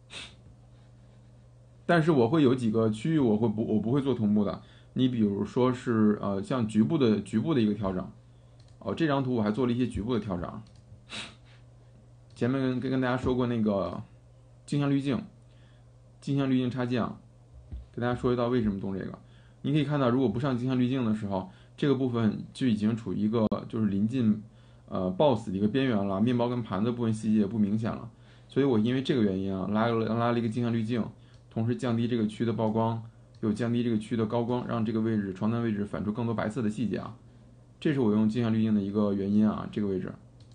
[SPEAKER 1] 但是我会有几个区域我会不我不会做同步的。你比如说是呃像局部的局部的一个调整，哦，这张图我还做了一些局部的调整。前面跟跟大家说过那个镜像滤镜，镜像滤镜插件啊，给大家说一道为什么动这个。你可以看到，如果不上镜像滤镜的时候，这个部分就已经处于一个就是临近呃 boss 的一个边缘了，面包跟盘子部分细节也不明显了。所以我因为这个原因啊，拉了拉了一个镜像滤镜，同时降低这个区的曝光，又降低这个区的高光，让这个位置床单位置反出更多白色的细节啊。这是我用镜像滤镜的一个原因啊，这个位置。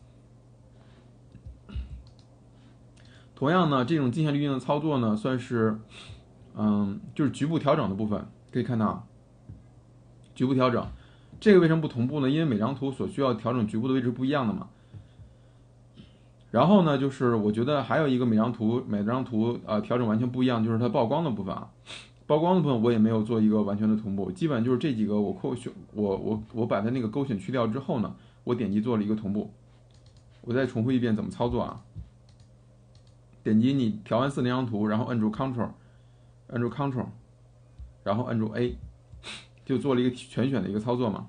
[SPEAKER 1] 同样呢，这种镜像滤镜的操作呢，算是，嗯，就是局部调整的部分。可以看到， 局部调整。这个为什么不同步呢？因为每张图所需要调整局部的位置不一样的嘛。然后呢，就是我觉得还有一个每张图每张图呃调整完全不一样，就是它曝光的部分啊。曝光的部分我也没有做一个完全的同步，基本就是这几个我扣选我我我把它那个勾选去掉之后呢，我点击做了一个同步。我再重复一遍怎么操作啊？点击你调完色那张图，然后摁住 Ctrl， 摁住 Ctrl， 然后摁住 A， 就做了一个全选的一个操作嘛。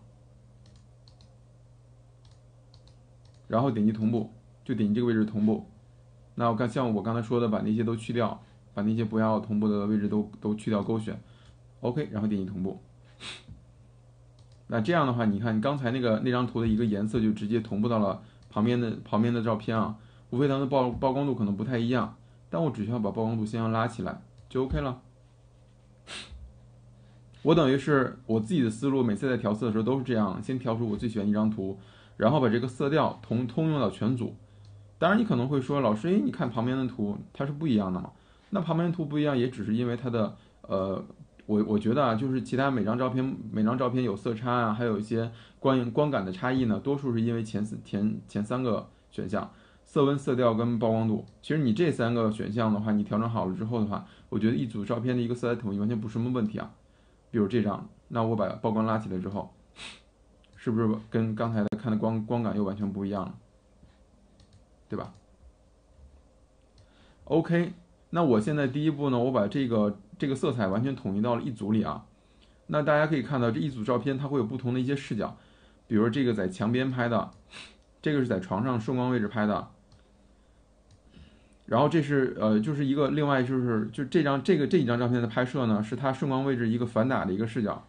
[SPEAKER 1] 然后点击同步，就点击这个位置同步。那我刚像我刚才说的，把那些都去掉。把那些不要同步的位置都都去掉勾选 ，OK， 然后点击同步。那这样的话，你看你刚才那个那张图的一个颜色就直接同步到了旁边的旁边的照片啊，无非它的曝曝光度可能不太一样，但我只需要把曝光度先要拉起来就 OK 了。我等于是我自己的思路，每次在调色的时候都是这样，先调出我最喜欢的一张图，然后把这个色调同通用到全组。当然你可能会说，老师，哎，你看旁边的图它是不一样的嘛？那旁边图不一样，也只是因为它的呃，我我觉得啊，就是其他每张照片每张照片有色差啊，还有一些光光感的差异呢，多数是因为前四前前三个选项色温、色调跟曝光度。其实你这三个选项的话，你调整好了之后的话，我觉得一组照片的一个色彩统一完全不是什么问题啊。比如这张，那我把曝光拉起来之后，是不是跟刚才的看的光光感又完全不一样了，对吧 ？OK。那我现在第一步呢，我把这个这个色彩完全统一到了一组里啊。那大家可以看到这一组照片它会有不同的一些视角，比如这个在墙边拍的，这个是在床上顺光位置拍的，然后这是呃就是一个另外就是就这张这个这一张照片的拍摄呢，是它顺光位置一个反打的一个视角，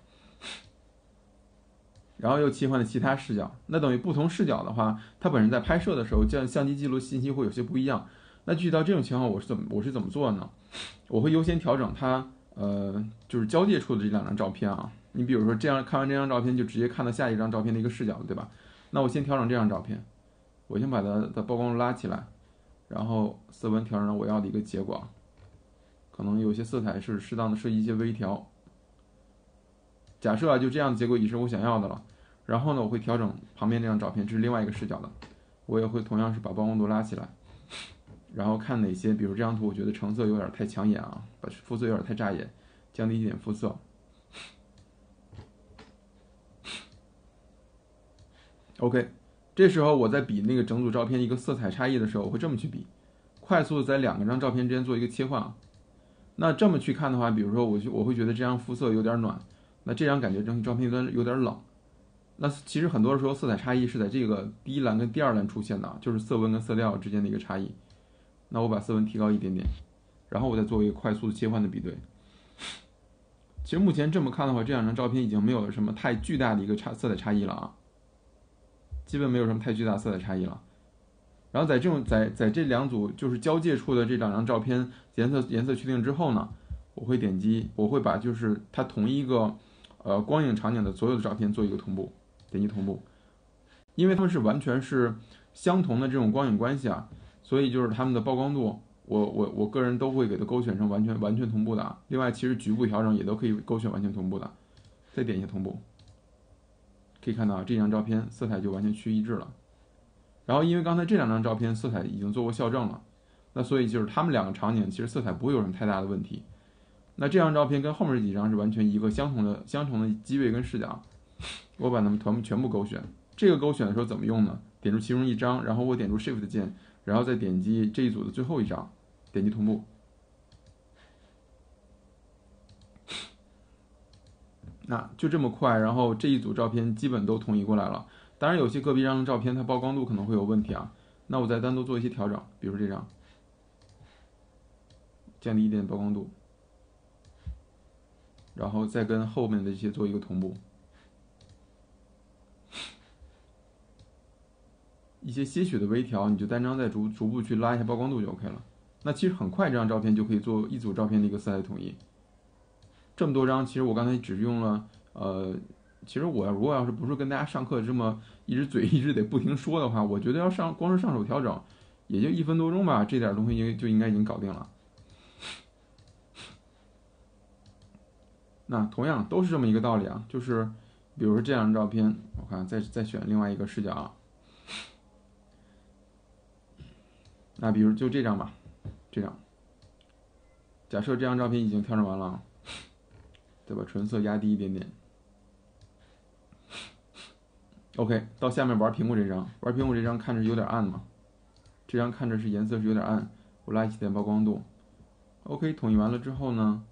[SPEAKER 1] 然后又切换了其他视角。那等于不同视角的话，它本身在拍摄的时候，这样相机记录信息会有些不一样。那具体到这种情况，我是怎么我是怎么做呢？我会优先调整它，呃，就是交界处的这两张照片啊。你比如说这样看完这张照片，就直接看到下一张照片的一个视角，对吧？那我先调整这张照片，我先把它的曝光度拉起来，然后色温调整到我要的一个结果，可能有些色彩是适当的设计一些微调。假设啊，就这样的结果已是我想要的了。然后呢，我会调整旁边这张照片，这是另外一个视角的，我也会同样是把曝光度拉起来。然后看哪些，比如这张图，我觉得橙色有点太抢眼啊，把肤色有点太扎眼，降低一点肤色。OK， 这时候我在比那个整组照片一个色彩差异的时候，我会这么去比，快速的在两个张照片之间做一个切换。那这么去看的话，比如说我就我会觉得这张肤色有点暖，那这张感觉整体照片有点有点冷。那其实很多时候色彩差异是在这个第一栏跟第二栏出现的，就是色温跟色调之间的一个差异。那我把色温提高一点点，然后我再做一个快速的切换的比对。其实目前这么看的话，这两张照片已经没有了什么太巨大的一个差色彩差异了啊，基本没有什么太巨大色彩差异了。然后在这种在在这两组就是交界处的这两张照片颜色颜色确定之后呢，我会点击，我会把就是它同一个呃光影场景的所有的照片做一个同步，点击同步，因为它们是完全是相同的这种光影关系啊。所以就是它们的曝光度，我我我个人都会给它勾选成完全完全同步的啊。另外，其实局部调整也都可以勾选完全同步的。再点一下同步，可以看到这张照片色彩就完全趋一致了。然后因为刚才这两张照片色彩已经做过校正了，那所以就是它们两个场景其实色彩不会有什么太大的问题。那这张照片跟后面这几张是完全一个相同的相同的机位跟视角，我把它们全部全部勾选。这个勾选的时候怎么用呢？点出其中一张，然后我点出 Shift 键。然后再点击这一组的最后一张，点击同步。那就这么快，然后这一组照片基本都统一过来了。当然有些个别张的照片它曝光度可能会有问题啊，那我再单独做一些调整，比如这张，降低一点曝光度，然后再跟后面的这些做一个同步。一些些许的微调，你就单张再逐逐步去拉一下曝光度就 OK 了。那其实很快，这张照片就可以做一组照片的一个色彩统一。这么多张，其实我刚才只用了，呃，其实我如果要是不是跟大家上课这么一直嘴一直得不停说的话，我觉得要上光是上手调整，也就一分多钟吧，这点东西就应该已经搞定了。那同样都是这么一个道理啊，就是比如说这张照片，我看再再选另外一个视角啊。那比如就这张吧，这张。假设这张照片已经调整完了，再把纯色压低一点点。OK， 到下面玩苹果这张，玩苹果这张看着有点暗嘛，这张看着是颜色是有点暗，我拉起点曝光度。OK， 统一完了之后呢，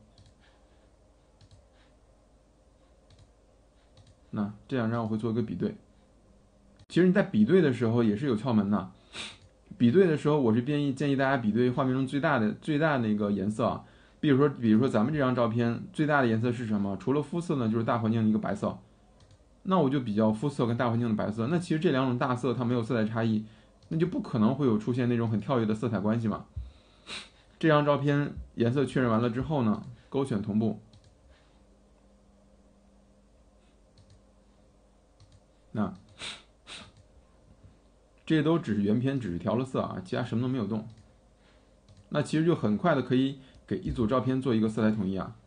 [SPEAKER 1] 那这两张我会做一个比对。其实你在比对的时候也是有窍门的。比对的时候，我是建议建议大家比对画面中最大的最大的那个颜色啊。比如说，比如说咱们这张照片最大的颜色是什么？除了肤色呢，就是大环境的一个白色。那我就比较肤色跟大环境的白色。那其实这两种大色它没有色彩差异，那就不可能会有出现那种很跳跃的色彩关系嘛。这张照片颜色确认完了之后呢，勾选同步。那这些都只是原片，只是调了色啊，其他什么都没有动。那其实就很快的可以给一组照片做一个色彩统一啊。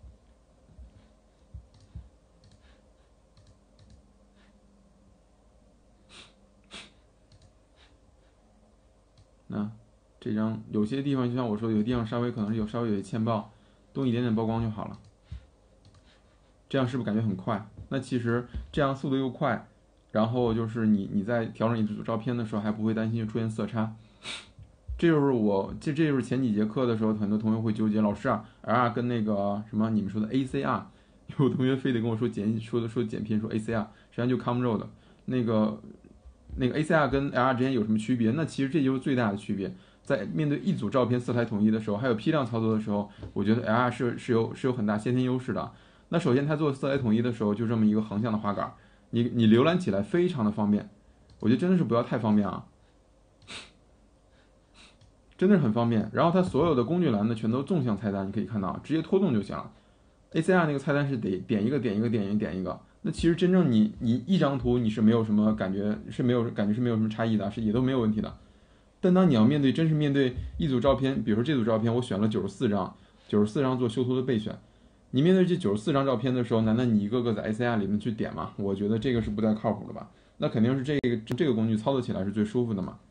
[SPEAKER 1] 那这张有些地方就像我说，有些地方稍微可能是有稍微有些欠曝，多一点点曝光就好了。这样是不是感觉很快？那其实这样速度又快，然后就是你你在调整一组照片的时候还不会担心出现色差。这就是我这这就是前几节课的时候，很多同学会纠结，老师啊 ，L R 跟那个什么你们说的 A C R， 有同学非得跟我说简说的说简拼说 A C R， 实际上就 COM-R O A D， 那个那个 A C R 跟 L R 之间有什么区别？那其实这就是最大的区别。在面对一组照片色彩统一的时候，还有批量操作的时候，我觉得 L R 是是有是有很大先天优势的。那首先它做色彩统一的时候，就这么一个横向的滑杆，你你浏览起来非常的方便，我觉得真的是不要太方便啊。真的是很方便，然后它所有的工具栏呢全都纵向菜单，你可以看到直接拖动就行了。A C R 那个菜单是得点一个点一个点一个点一个，那其实真正你你一张图你是没有什么感觉，是没有感觉是没有什么差异的，是也都没有问题的。但当你要面对真是面对一组照片，比如说这组照片我选了九十四张，九十四张做修图的备选，你面对这九十四张照片的时候，难道你一个个在 A C R 里面去点吗？我觉得这个是不太靠谱的吧。那肯定是这个这个工具操作起来是最舒服的嘛。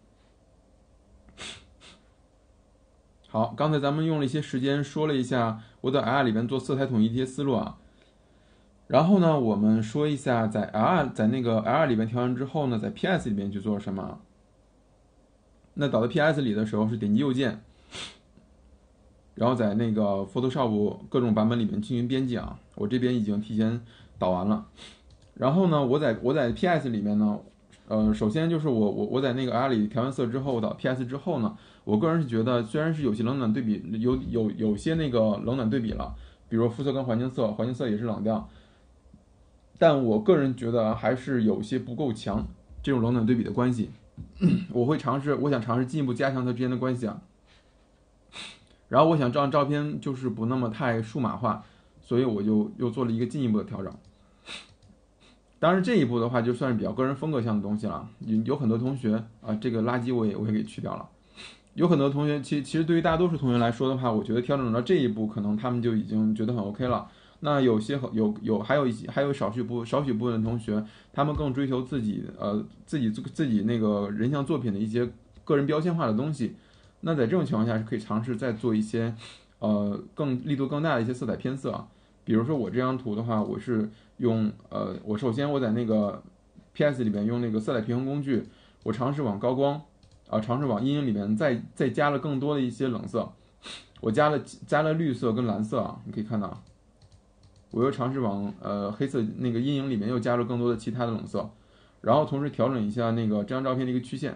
[SPEAKER 1] 好，刚才咱们用了一些时间说了一下我在 L R 里边做色彩统一的一些思路啊。然后呢，我们说一下在 L R 在那个 L R 里边调完之后呢，在 P S 里边去做什么。那导到 P S 里的时候是点击右键，然后在那个 Photoshop 各种版本里面进行编辑啊。我这边已经提前导完了。然后呢，我在我在 P S 里面呢，呃，首先就是我我我在那个 L R 里调完色之后导 P S 之后呢。我个人是觉得，虽然是有些冷暖对比，有有有些那个冷暖对比了，比如肤色跟环境色，环境色也是冷调，但我个人觉得还是有些不够强这种冷暖对比的关系。我会尝试，我想尝试进一步加强它之间的关系啊。然后我想这张照片就是不那么太数码化，所以我就又做了一个进一步的调整。当然这一步的话就算是比较个人风格向的东西了，有有很多同学啊，这个垃圾我也我也给去掉了。有很多同学，其其实对于大多数同学来说的话，我觉得调整到这一步，可能他们就已经觉得很 OK 了。那有些有有还有一些还有少许部少许部分的同学，他们更追求自己呃自己自己那个人像作品的一些个人标签化的东西。那在这种情况下，是可以尝试再做一些呃更力度更大的一些色彩偏色。比如说我这张图的话，我是用呃我首先我在那个 P S 里边用那个色彩平衡工具，我尝试往高光。啊，尝试往阴影里面再再加了更多的一些冷色，我加了加了绿色跟蓝色啊，你可以看到，我又尝试往呃黑色那个阴影里面又加了更多的其他的冷色，然后同时调整一下那个这张照片的一个曲线，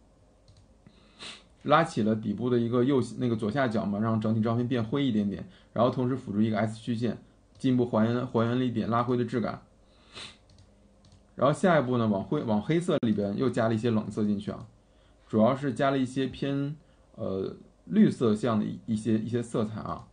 [SPEAKER 1] 拉起了底部的一个右那个左下角嘛，让整体照片变灰一点点，然后同时辅助一个 S 曲线，进一步还原还原了一点拉灰的质感。然后下一步呢，往灰往黑色里边又加了一些冷色进去啊。主要是加了一些偏呃绿色向的一些一些色彩啊，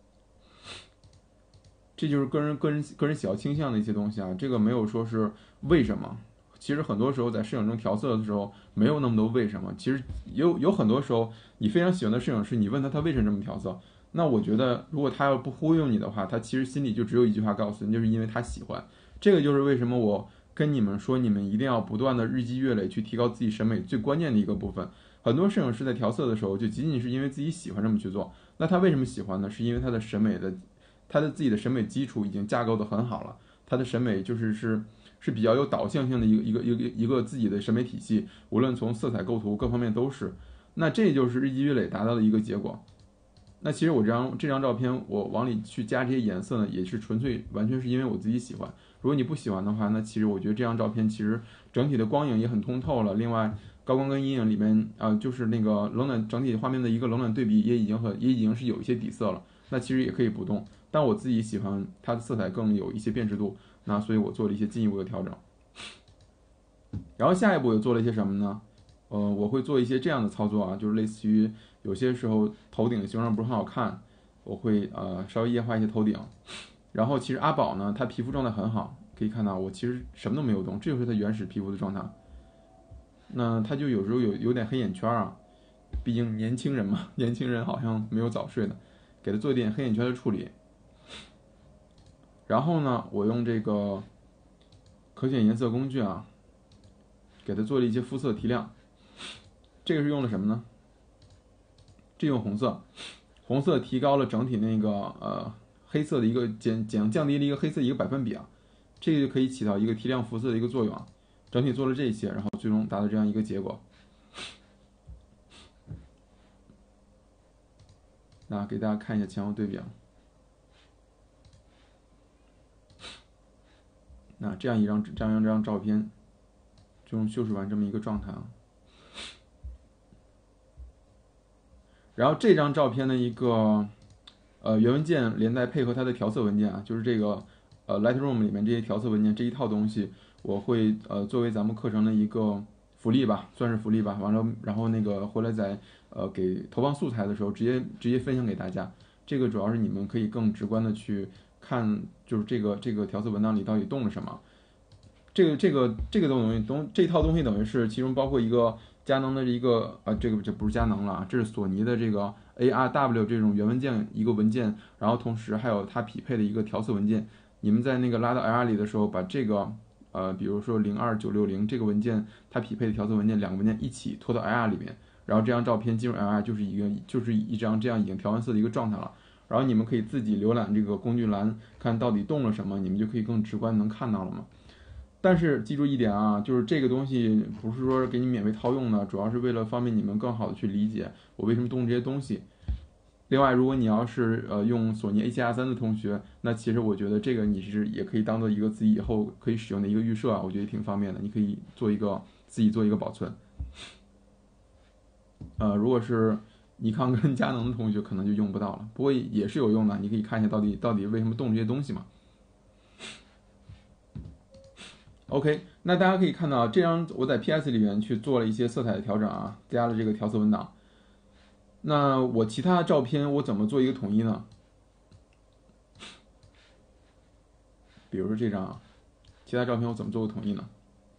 [SPEAKER 1] 这就是个人个人个人喜好倾向的一些东西啊。这个没有说是为什么，其实很多时候在摄影中调色的时候没有那么多为什么。其实有有很多时候你非常喜欢的摄影师，你问他他为什么这么调色，那我觉得如果他要不忽悠你的话，他其实心里就只有一句话告诉你，就是因为他喜欢。 这个就是为什么我跟你们说，你们一定要不断的日积月累去提高自己审美最关键的一个部分。很多摄影师在调色的时候，就仅仅是因为自己喜欢这么去做。那他为什么喜欢呢？是因为他的审美的，他的自己的审美基础已经架构的很好了，他的审美就是是是比较有导向性的一个一个一个一个自己的审美体系，无论从色彩构图各方面都是。那这就是日积月累达到的一个结果。那其实我这张这张照片，我往里去加这些颜色呢，也是纯粹完全是因为我自己喜欢。如果你不喜欢的话，那其实我觉得这张照片其实整体的光影也很通透了。另外，高光跟阴影里面啊、呃，就是那个冷暖整体画面的一个冷暖对比，也已经和也已经是有一些底色了。那其实也可以不动，但我自己喜欢它的色彩更有一些辨识度，那所以我做了一些进一步的调整。然后下一步又做了一些什么呢？呃，我会做一些这样的操作啊，就是类似于有些时候头顶的形状不是很好看，我会呃稍微液化一些头顶。然后其实阿宝呢，他皮肤状态很好，可以看到我其实什么都没有动，这就是他原始皮肤的状态。那他就有时候有有点黑眼圈啊，毕竟年轻人嘛，年轻人好像没有早睡的，给他做一点黑眼圈的处理。然后呢，我用这个可选颜色工具啊，给他做了一些肤色提亮。这个是用了什么呢？这用红色，红色提高了整体那个呃黑色的一个减减降低了一个黑色的一个百分比啊，这个就可以起到一个提亮肤色的一个作用啊。整体做了这些，然后最终达到这样一个结果。那给大家看一下前后对比啊。那这样一张这样一张照片，最终修饰完这么一个状态啊。然后这张照片的一个呃原文件连带配合它的调色文件啊，就是这个呃 Lightroom 里面这些调色文件这一套东西，我会呃作为咱们课程的一个福利吧，算是福利吧。完了，然后那个回来在呃给投放素材的时候，直接直接分享给大家。这个主要是你们可以更直观的去看，就是这个这个调色文档里到底动了什么。这个这个这个东西东这套东西等于是其中包括一个佳能的一个啊，这个这不是佳能了啊，这是索尼的这个 A R W 这种原文件一个文件，然后同时还有它匹配的一个调色文件。你们在那个拉到 L R 里的时候，把这个呃，比如说零二九六零这个文件它匹配的调色文件，两个文件一起拖到 L R 里面，然后这张照片进入 L R 就是一个就是一张这样已经调完色的一个状态了。然后你们可以自己浏览这个工具栏，看到底动了什么，你们就可以更直观能看到了嘛。但是记住一点啊，就是这个东西不是说给你免费套用的，主要是为了方便你们更好的去理解我为什么动这些东西。另外，如果你要是呃用索尼 A 七 R 三的同学，那其实我觉得这个你是也可以当做一个自己以后可以使用的一个预设啊，我觉得挺方便的，你可以做一个自己做一个保存。呃，如果是尼康跟佳能的同学，可能就用不到了，不过也是有用的，你可以看一下到底到底为什么动这些东西嘛。OK， 那大家可以看到，这张我在 P S 里面去做了一些色彩的调整啊，加了这个调色文档。那我其他的照片我怎么做一个统一呢？比如说这张啊，其他照片我怎么做个统一呢？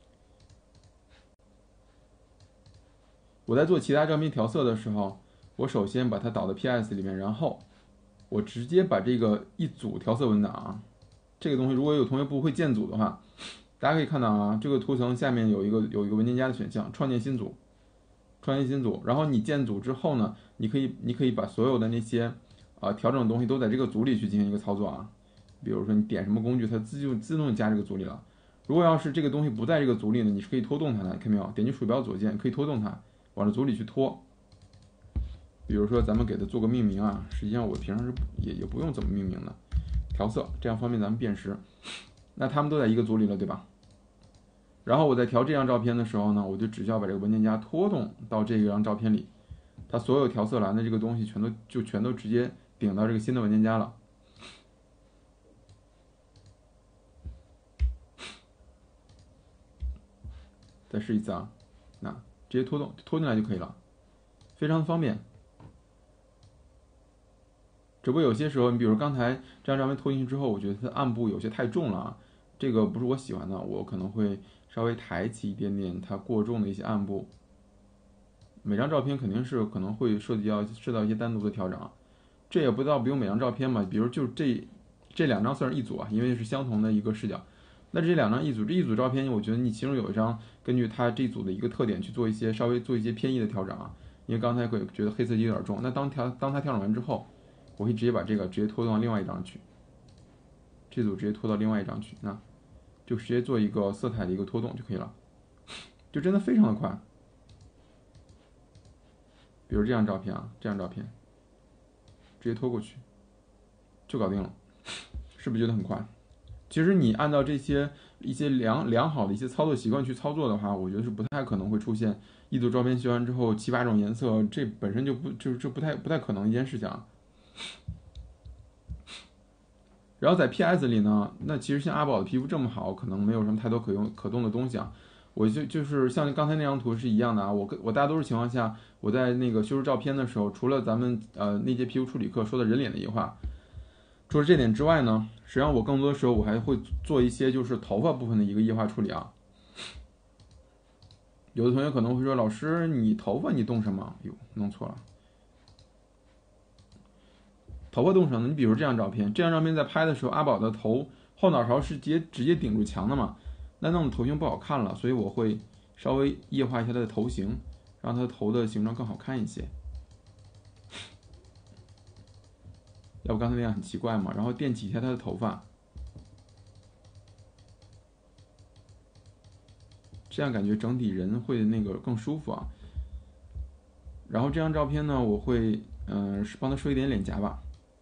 [SPEAKER 1] 我在做其他照片调色的时候，我首先把它导到 P S 里面，然后我直接把这个一组调色文档啊，这个东西如果有同学不会建组的话，大家可以看到啊，这个图层下面有一个有一个文件夹的选项，创建新组，创建新组。然后你建组之后呢，你可以你可以把所有的那些啊、呃、调整的东西都在这个组里去进行一个操作啊。比如说你点什么工具，它自就自动加这个组里了。如果要是这个东西不在这个组里呢，你是可以拖动它的，看没有？点击鼠标左键可以拖动它，往这组里去拖。比如说咱们给它做个命名啊，实际上我平常是也也不用怎么命名的，调色，这样方便咱们辨识。那他们都在一个组里了，对吧？然后我在调这张照片的时候呢，我就只需要把这个文件夹拖动到这张照片里，它所有调色栏的这个东西全都就全都直接顶到这个新的文件夹了。再试一次啊，那直接拖动拖进来就可以了，非常的方便。只不过有些时候，你比如刚才这张照片拖进去之后，我觉得它暗部有些太重了啊，这个不是我喜欢的，我可能会稍微抬起一点点它过重的一些暗部。每张照片肯定是可能会涉及到涉及到一些单独的调整啊，这也不知道不用每张照片嘛，比如就这这两张算是一组啊，因为是相同的一个视角。 那这两张一组，这一组照片，我觉得你其中有一张根据它这组的一个特点去做一些稍微做一些偏移的调整啊，因为刚才会觉得黑色系有点重，那当调当它调整完之后，我会直接把这个直接拖到另外一张去，这组直接拖到另外一张去，那就直接做一个色彩的一个拖动就可以了，就真的非常的快。比如这张照片啊，这张照片直接拖过去就搞定了，是不是觉得很快？其实你按照这些一些良良好的一些操作习惯去操作的话，我觉得是不太可能会出现一组照片学完之后七八种颜色，这本身就不就是这不太不太可能一件事情啊。然后在 P S 里呢，那其实像阿宝的皮肤这么好，可能没有什么太多可用可动的东西啊。我就就是像刚才那张图是一样的啊，我我大多数情况下，我在那个修饰照片的时候，除了咱们呃那节皮肤处理课说的人脸的液化，除了这点之外呢，实际上我更多的时候我还会做一些就是头发部分的一个液化处理啊。有的同学可能会说，老师你头发你动什么？哟，弄错了。头发动什么？你比如这张照片，这张照片在拍的时候，阿宝的头后脑勺是直接直接顶住墙的嘛，那弄的头型不好看了，所以我会稍微液化一下它的头型，让它头的形状更好看一些。要不刚才那样很奇怪嘛？然后垫起一下它的头发，这样感觉整体人会那个更舒服啊。然后这张照片呢，我会嗯、呃、帮他收一点脸颊吧。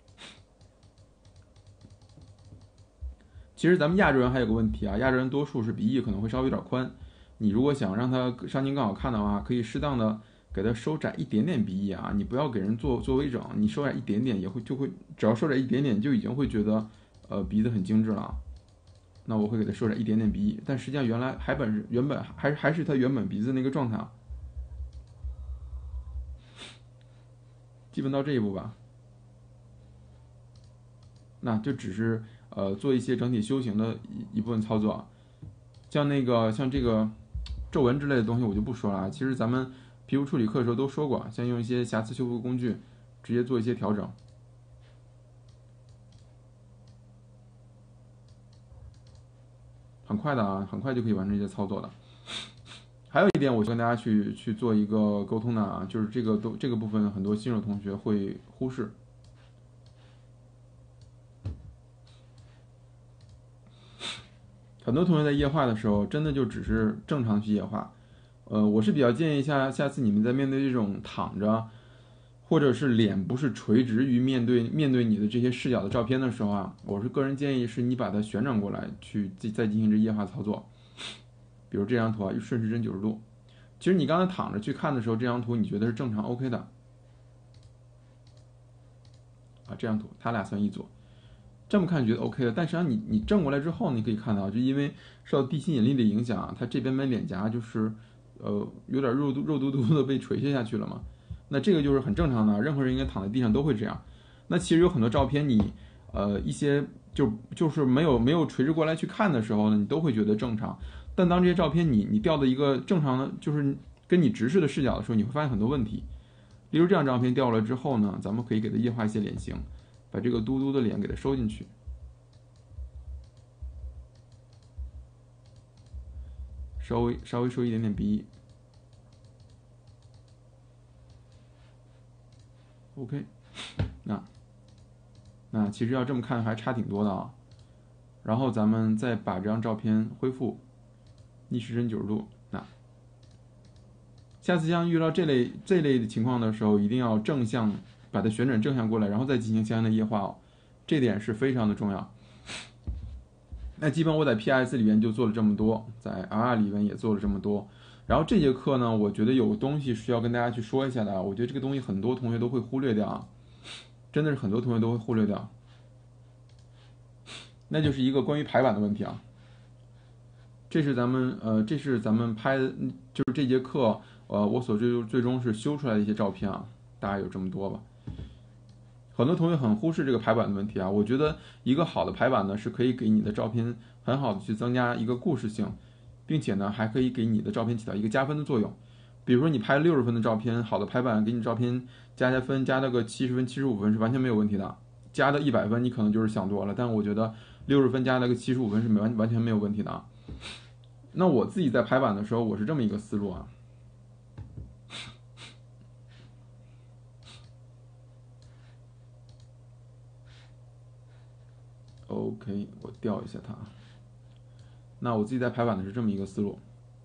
[SPEAKER 1] 其实咱们亚洲人还有个问题啊，亚洲人多数是鼻翼可能会稍微有点宽，你如果想让它上镜更好看的话，可以适当的给它收窄一点点鼻翼啊，你不要给人做做微整，你收窄一点点也会就会，只要收窄一点点就已经会觉得呃鼻子很精致了。那我会给它收窄一点点鼻翼，但实际上原来还本是原本还是还是它原本鼻子那个状态啊。基本到这一步吧，那就只是呃做一些整体修行的一一部分操作啊，像那个像这个皱纹之类的东西我就不说了啊。其实咱们皮肤处理课的时候都说过，像用一些瑕疵修复工具直接做一些调整，很快的啊，很快就可以完成这些操作的。还有一点，我跟大家去去做一个沟通的啊，就是这个都这个部分很多新手同学会忽视。很多同学在液化的时候，真的就只是正常去液化。呃，我是比较建议下下次你们在面对这种躺着，或者是脸不是垂直于面对面对你的这些视角的照片的时候啊，我是个人建议是你把它旋转过来去再进行这液化操作。比如这张图啊，顺时针九十度。其实你刚才躺着去看的时候，这张图你觉得是正常 OK 的啊，这张图它俩算一组，这么看觉得 OK 的，但实际上你你正过来之后，你可以看到，就因为受到地心引力的影响，它这边边脸颊就是呃有点肉肉嘟嘟的被垂下下去了嘛，那这个就是很正常的，任何人应该躺在地上都会这样。那其实有很多照片你呃一些就就是没有没有垂直过来去看的时候呢，你都会觉得正常。但当这些照片你你调的一个正常的，就是跟你直视的视角的时候，你会发现很多问题。例如这张照片调了之后呢，咱们可以给它液化一些脸型，把这个嘟嘟的脸给它收进去，稍微稍微收一点点鼻翼。OK， 那那其实要这么看还差挺多的啊。然后咱们再把这张照片恢复。逆时针九十度，那下次像遇到这类这类的情况的时候，一定要正向把它旋转正向过来，然后再进行相应的液化哦，这点是非常的重要。那基本我在 P S 里面就做了这么多，在 R R 里面也做了这么多。然后这节课呢，我觉得有东西需要跟大家去说一下的，我觉得这个东西很多同学都会忽略掉啊，真的是很多同学都会忽略掉，那就是一个关于排版的问题啊。这是咱们呃，这是咱们拍，就是这节课呃，我所最最终是修出来的一些照片啊，大概有这么多吧。很多同学很忽视这个排版的问题啊，我觉得一个好的排版呢，是可以给你的照片很好的去增加一个故事性，并且呢，还可以给你的照片起到一个加分的作用。比如说你拍六十分的照片，好的排版给你照片加加分，加到个七十分、七十五分是完全没有问题的。加到一百分，你可能就是想多了，但我觉得六十分加了个七十五分是没完完全没有问题的啊。那我自己在排版的时候，我是这么一个思路啊。OK， 我调一下它。那我自己在排版的是这么一个思路。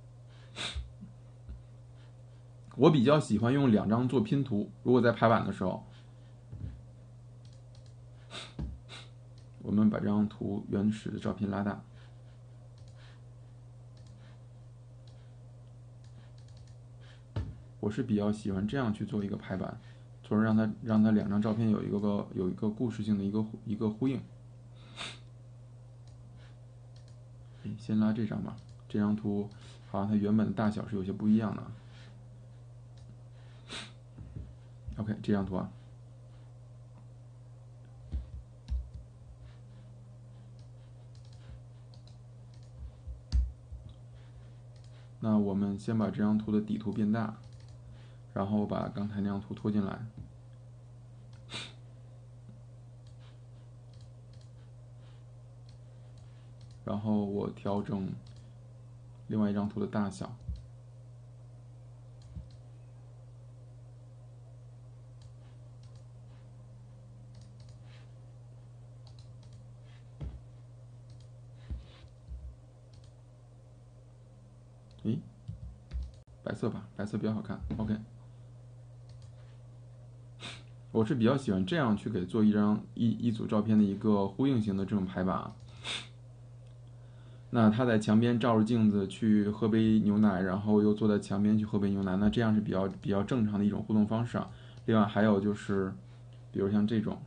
[SPEAKER 1] 我比较喜欢用两张做拼图，如果在排版的时候，我们把这张图原始的照片拉大。我是比较喜欢这样去做一个排版，从而让它让它两张照片有一个个有一个故事性的一个一个呼应。先拉这张吧，这张图好像它原本的大小是有些不一样的。OK， 这张图啊，那我们先把这张图的底图变大，然后把刚才那张图拖进来。然后我调整另外一张图的大小。诶，白色吧，白色比较好看。OK， 我是比较喜欢这样去给做一张一一组照片的一个呼应型的这种排版。那他在墙边照着镜子去喝杯牛奶，然后又坐在墙边去喝杯牛奶，那这样是比较比较正常的一种互动方式啊。另外还有就是，比如像这种。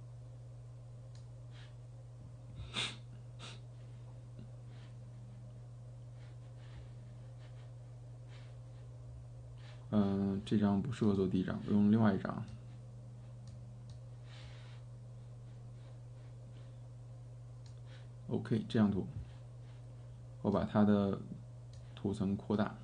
[SPEAKER 1] 嗯，这张不适合做第一张，我用另外一张。OK， 这张图，我把它的图层扩大，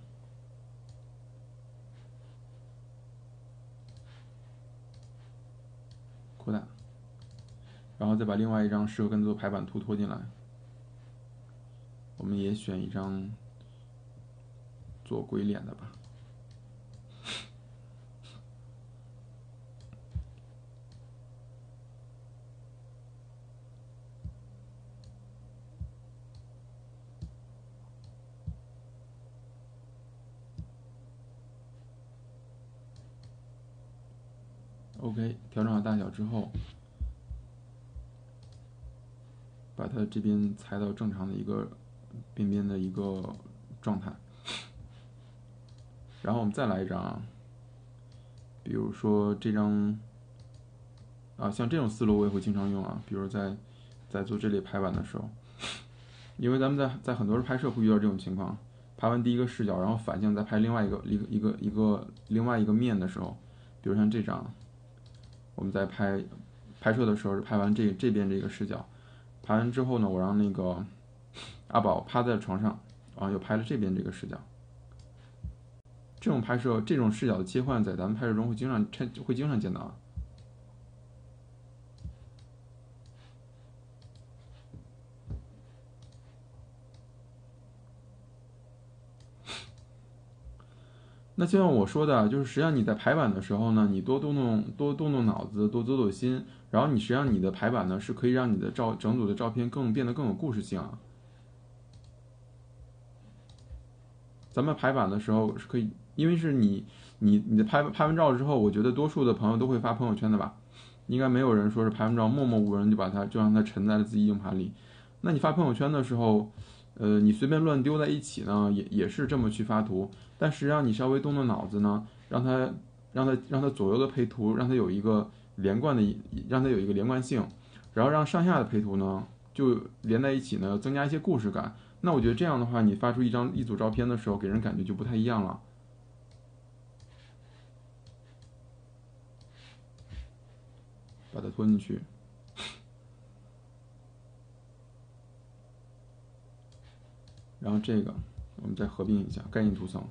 [SPEAKER 1] 扩大，然后再把另外一张适合跟做排版图拖进来。我们也选一张做鬼脸的吧。OK， 调整好大小之后，把它这边裁到正常的一个边边的一个状态。然后我们再来一张啊，比如说这张啊，像这种思路我也会经常用啊，比如在在做这类排版的时候，因为咱们在在很多拍摄会遇到这种情况，拍完第一个视角，然后反向再拍另外一个一个一个一个另外一个面的时候，比如像这张，我们在拍拍摄的时候是拍完这这边这个视角，拍完之后呢，我让那个阿宝趴在床上，然后又拍了这边这个视角。这种拍摄这种视角的切换，在咱们拍摄中会经常会经常见到啊。那就像我说的，就是实际上你在排版的时候呢，你多动动多动动脑子，多走走心，然后你实际上你的排版呢是可以让你的照整组的照片更变得更有故事性啊。咱们排版的时候是可以，因为是你你你的拍拍完照之后，我觉得多数的朋友都会发朋友圈的吧，应该没有人说是拍完照默默无人就把它就让它沉在了自己硬盘里。那你发朋友圈的时候，呃，你随便乱丢在一起呢，也也是这么去发图，但实际上你稍微动动脑子呢，让它让它让它左右的配图，让它有一个连贯的，让它有一个连贯性，然后让上下的配图呢就连在一起呢，增加一些故事感。那我觉得这样的话，你发出一张一组照片的时候，给人感觉就不太一样了。把它拖进去，然后这个我们再合并一下概念图层，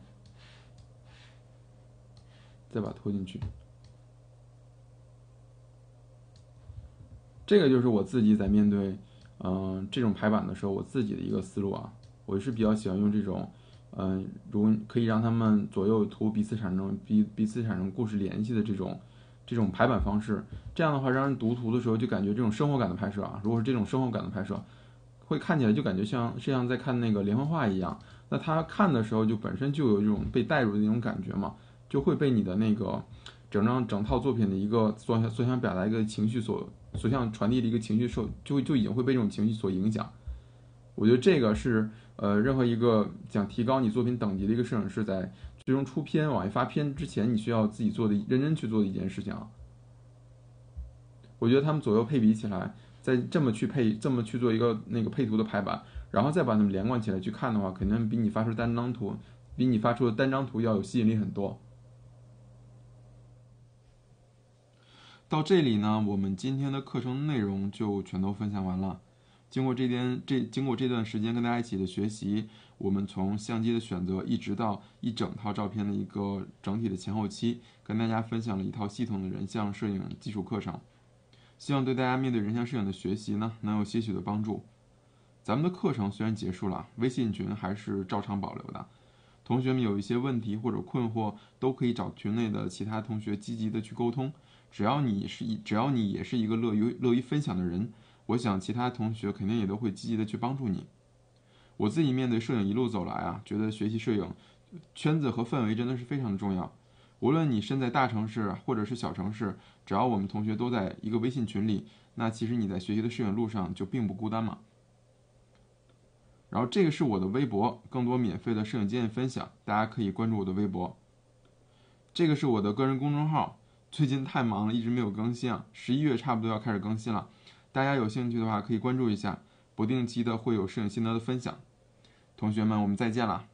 [SPEAKER 1] 再把它拖进去。这个就是我自己在面对嗯、呃，这种排版的时候，我自己的一个思路啊，我是比较喜欢用这种，嗯、呃，如可以让他们左右图彼此产生彼彼此产生故事联系的这种这种排版方式。这样的话，让人读图的时候就感觉这种生活感的拍摄啊，如果是这种生活感的拍摄，会看起来就感觉像是像在看那个连环画一样。那他看的时候就本身就有这种被带入的那种感觉嘛，就会被你的那个整张整套作品的一个所想所想表达一个情绪所所想传递的一个情绪受就会就已经会被这种情绪所影响。我觉得这个是呃任何一个想提高你作品等级的一个摄影师在最终出片往外发片之前，你需要自己做的认真去做的一件事情啊。我觉得他们左右配比起来，再这么去配，这么去做一个那个配图的排版，然后再把它们连贯起来去看的话，肯定比你发出单张图，比你发出的单张图要有吸引力很多。到这里呢，我们今天的课程内容就全都分享完了。经过这天这经过这段时间跟大家一起的学习，我们从相机的选择一直到一整套照片的一个整体的前后期，跟大家分享了一套系统的人像摄影基础课程。希望对大家面对人像摄影的学习呢，能有些许的帮助。咱们的课程虽然结束了，微信群还是照常保留的。同学们有一些问题或者困惑，都可以找群内的其他同学积极的去沟通。只要你是只要你也是一个乐于乐于分享的人，我想其他同学肯定也都会积极的去帮助你。我自己面对摄影一路走来啊，觉得学习摄影圈子和氛围真的是非常的重要。无论你身在大城市或者是小城市，只要我们同学都在一个微信群里，那其实你在学习的摄影路上就并不孤单嘛。然后这个是我的微博，更多免费的摄影经验分享，大家可以关注我的微博。这个是我的个人公众号，最近太忙了，一直没有更新啊，十一月差不多要开始更新了，大家有兴趣的话可以关注一下，不定期的会有摄影心得的分享。同学们，我们再见了。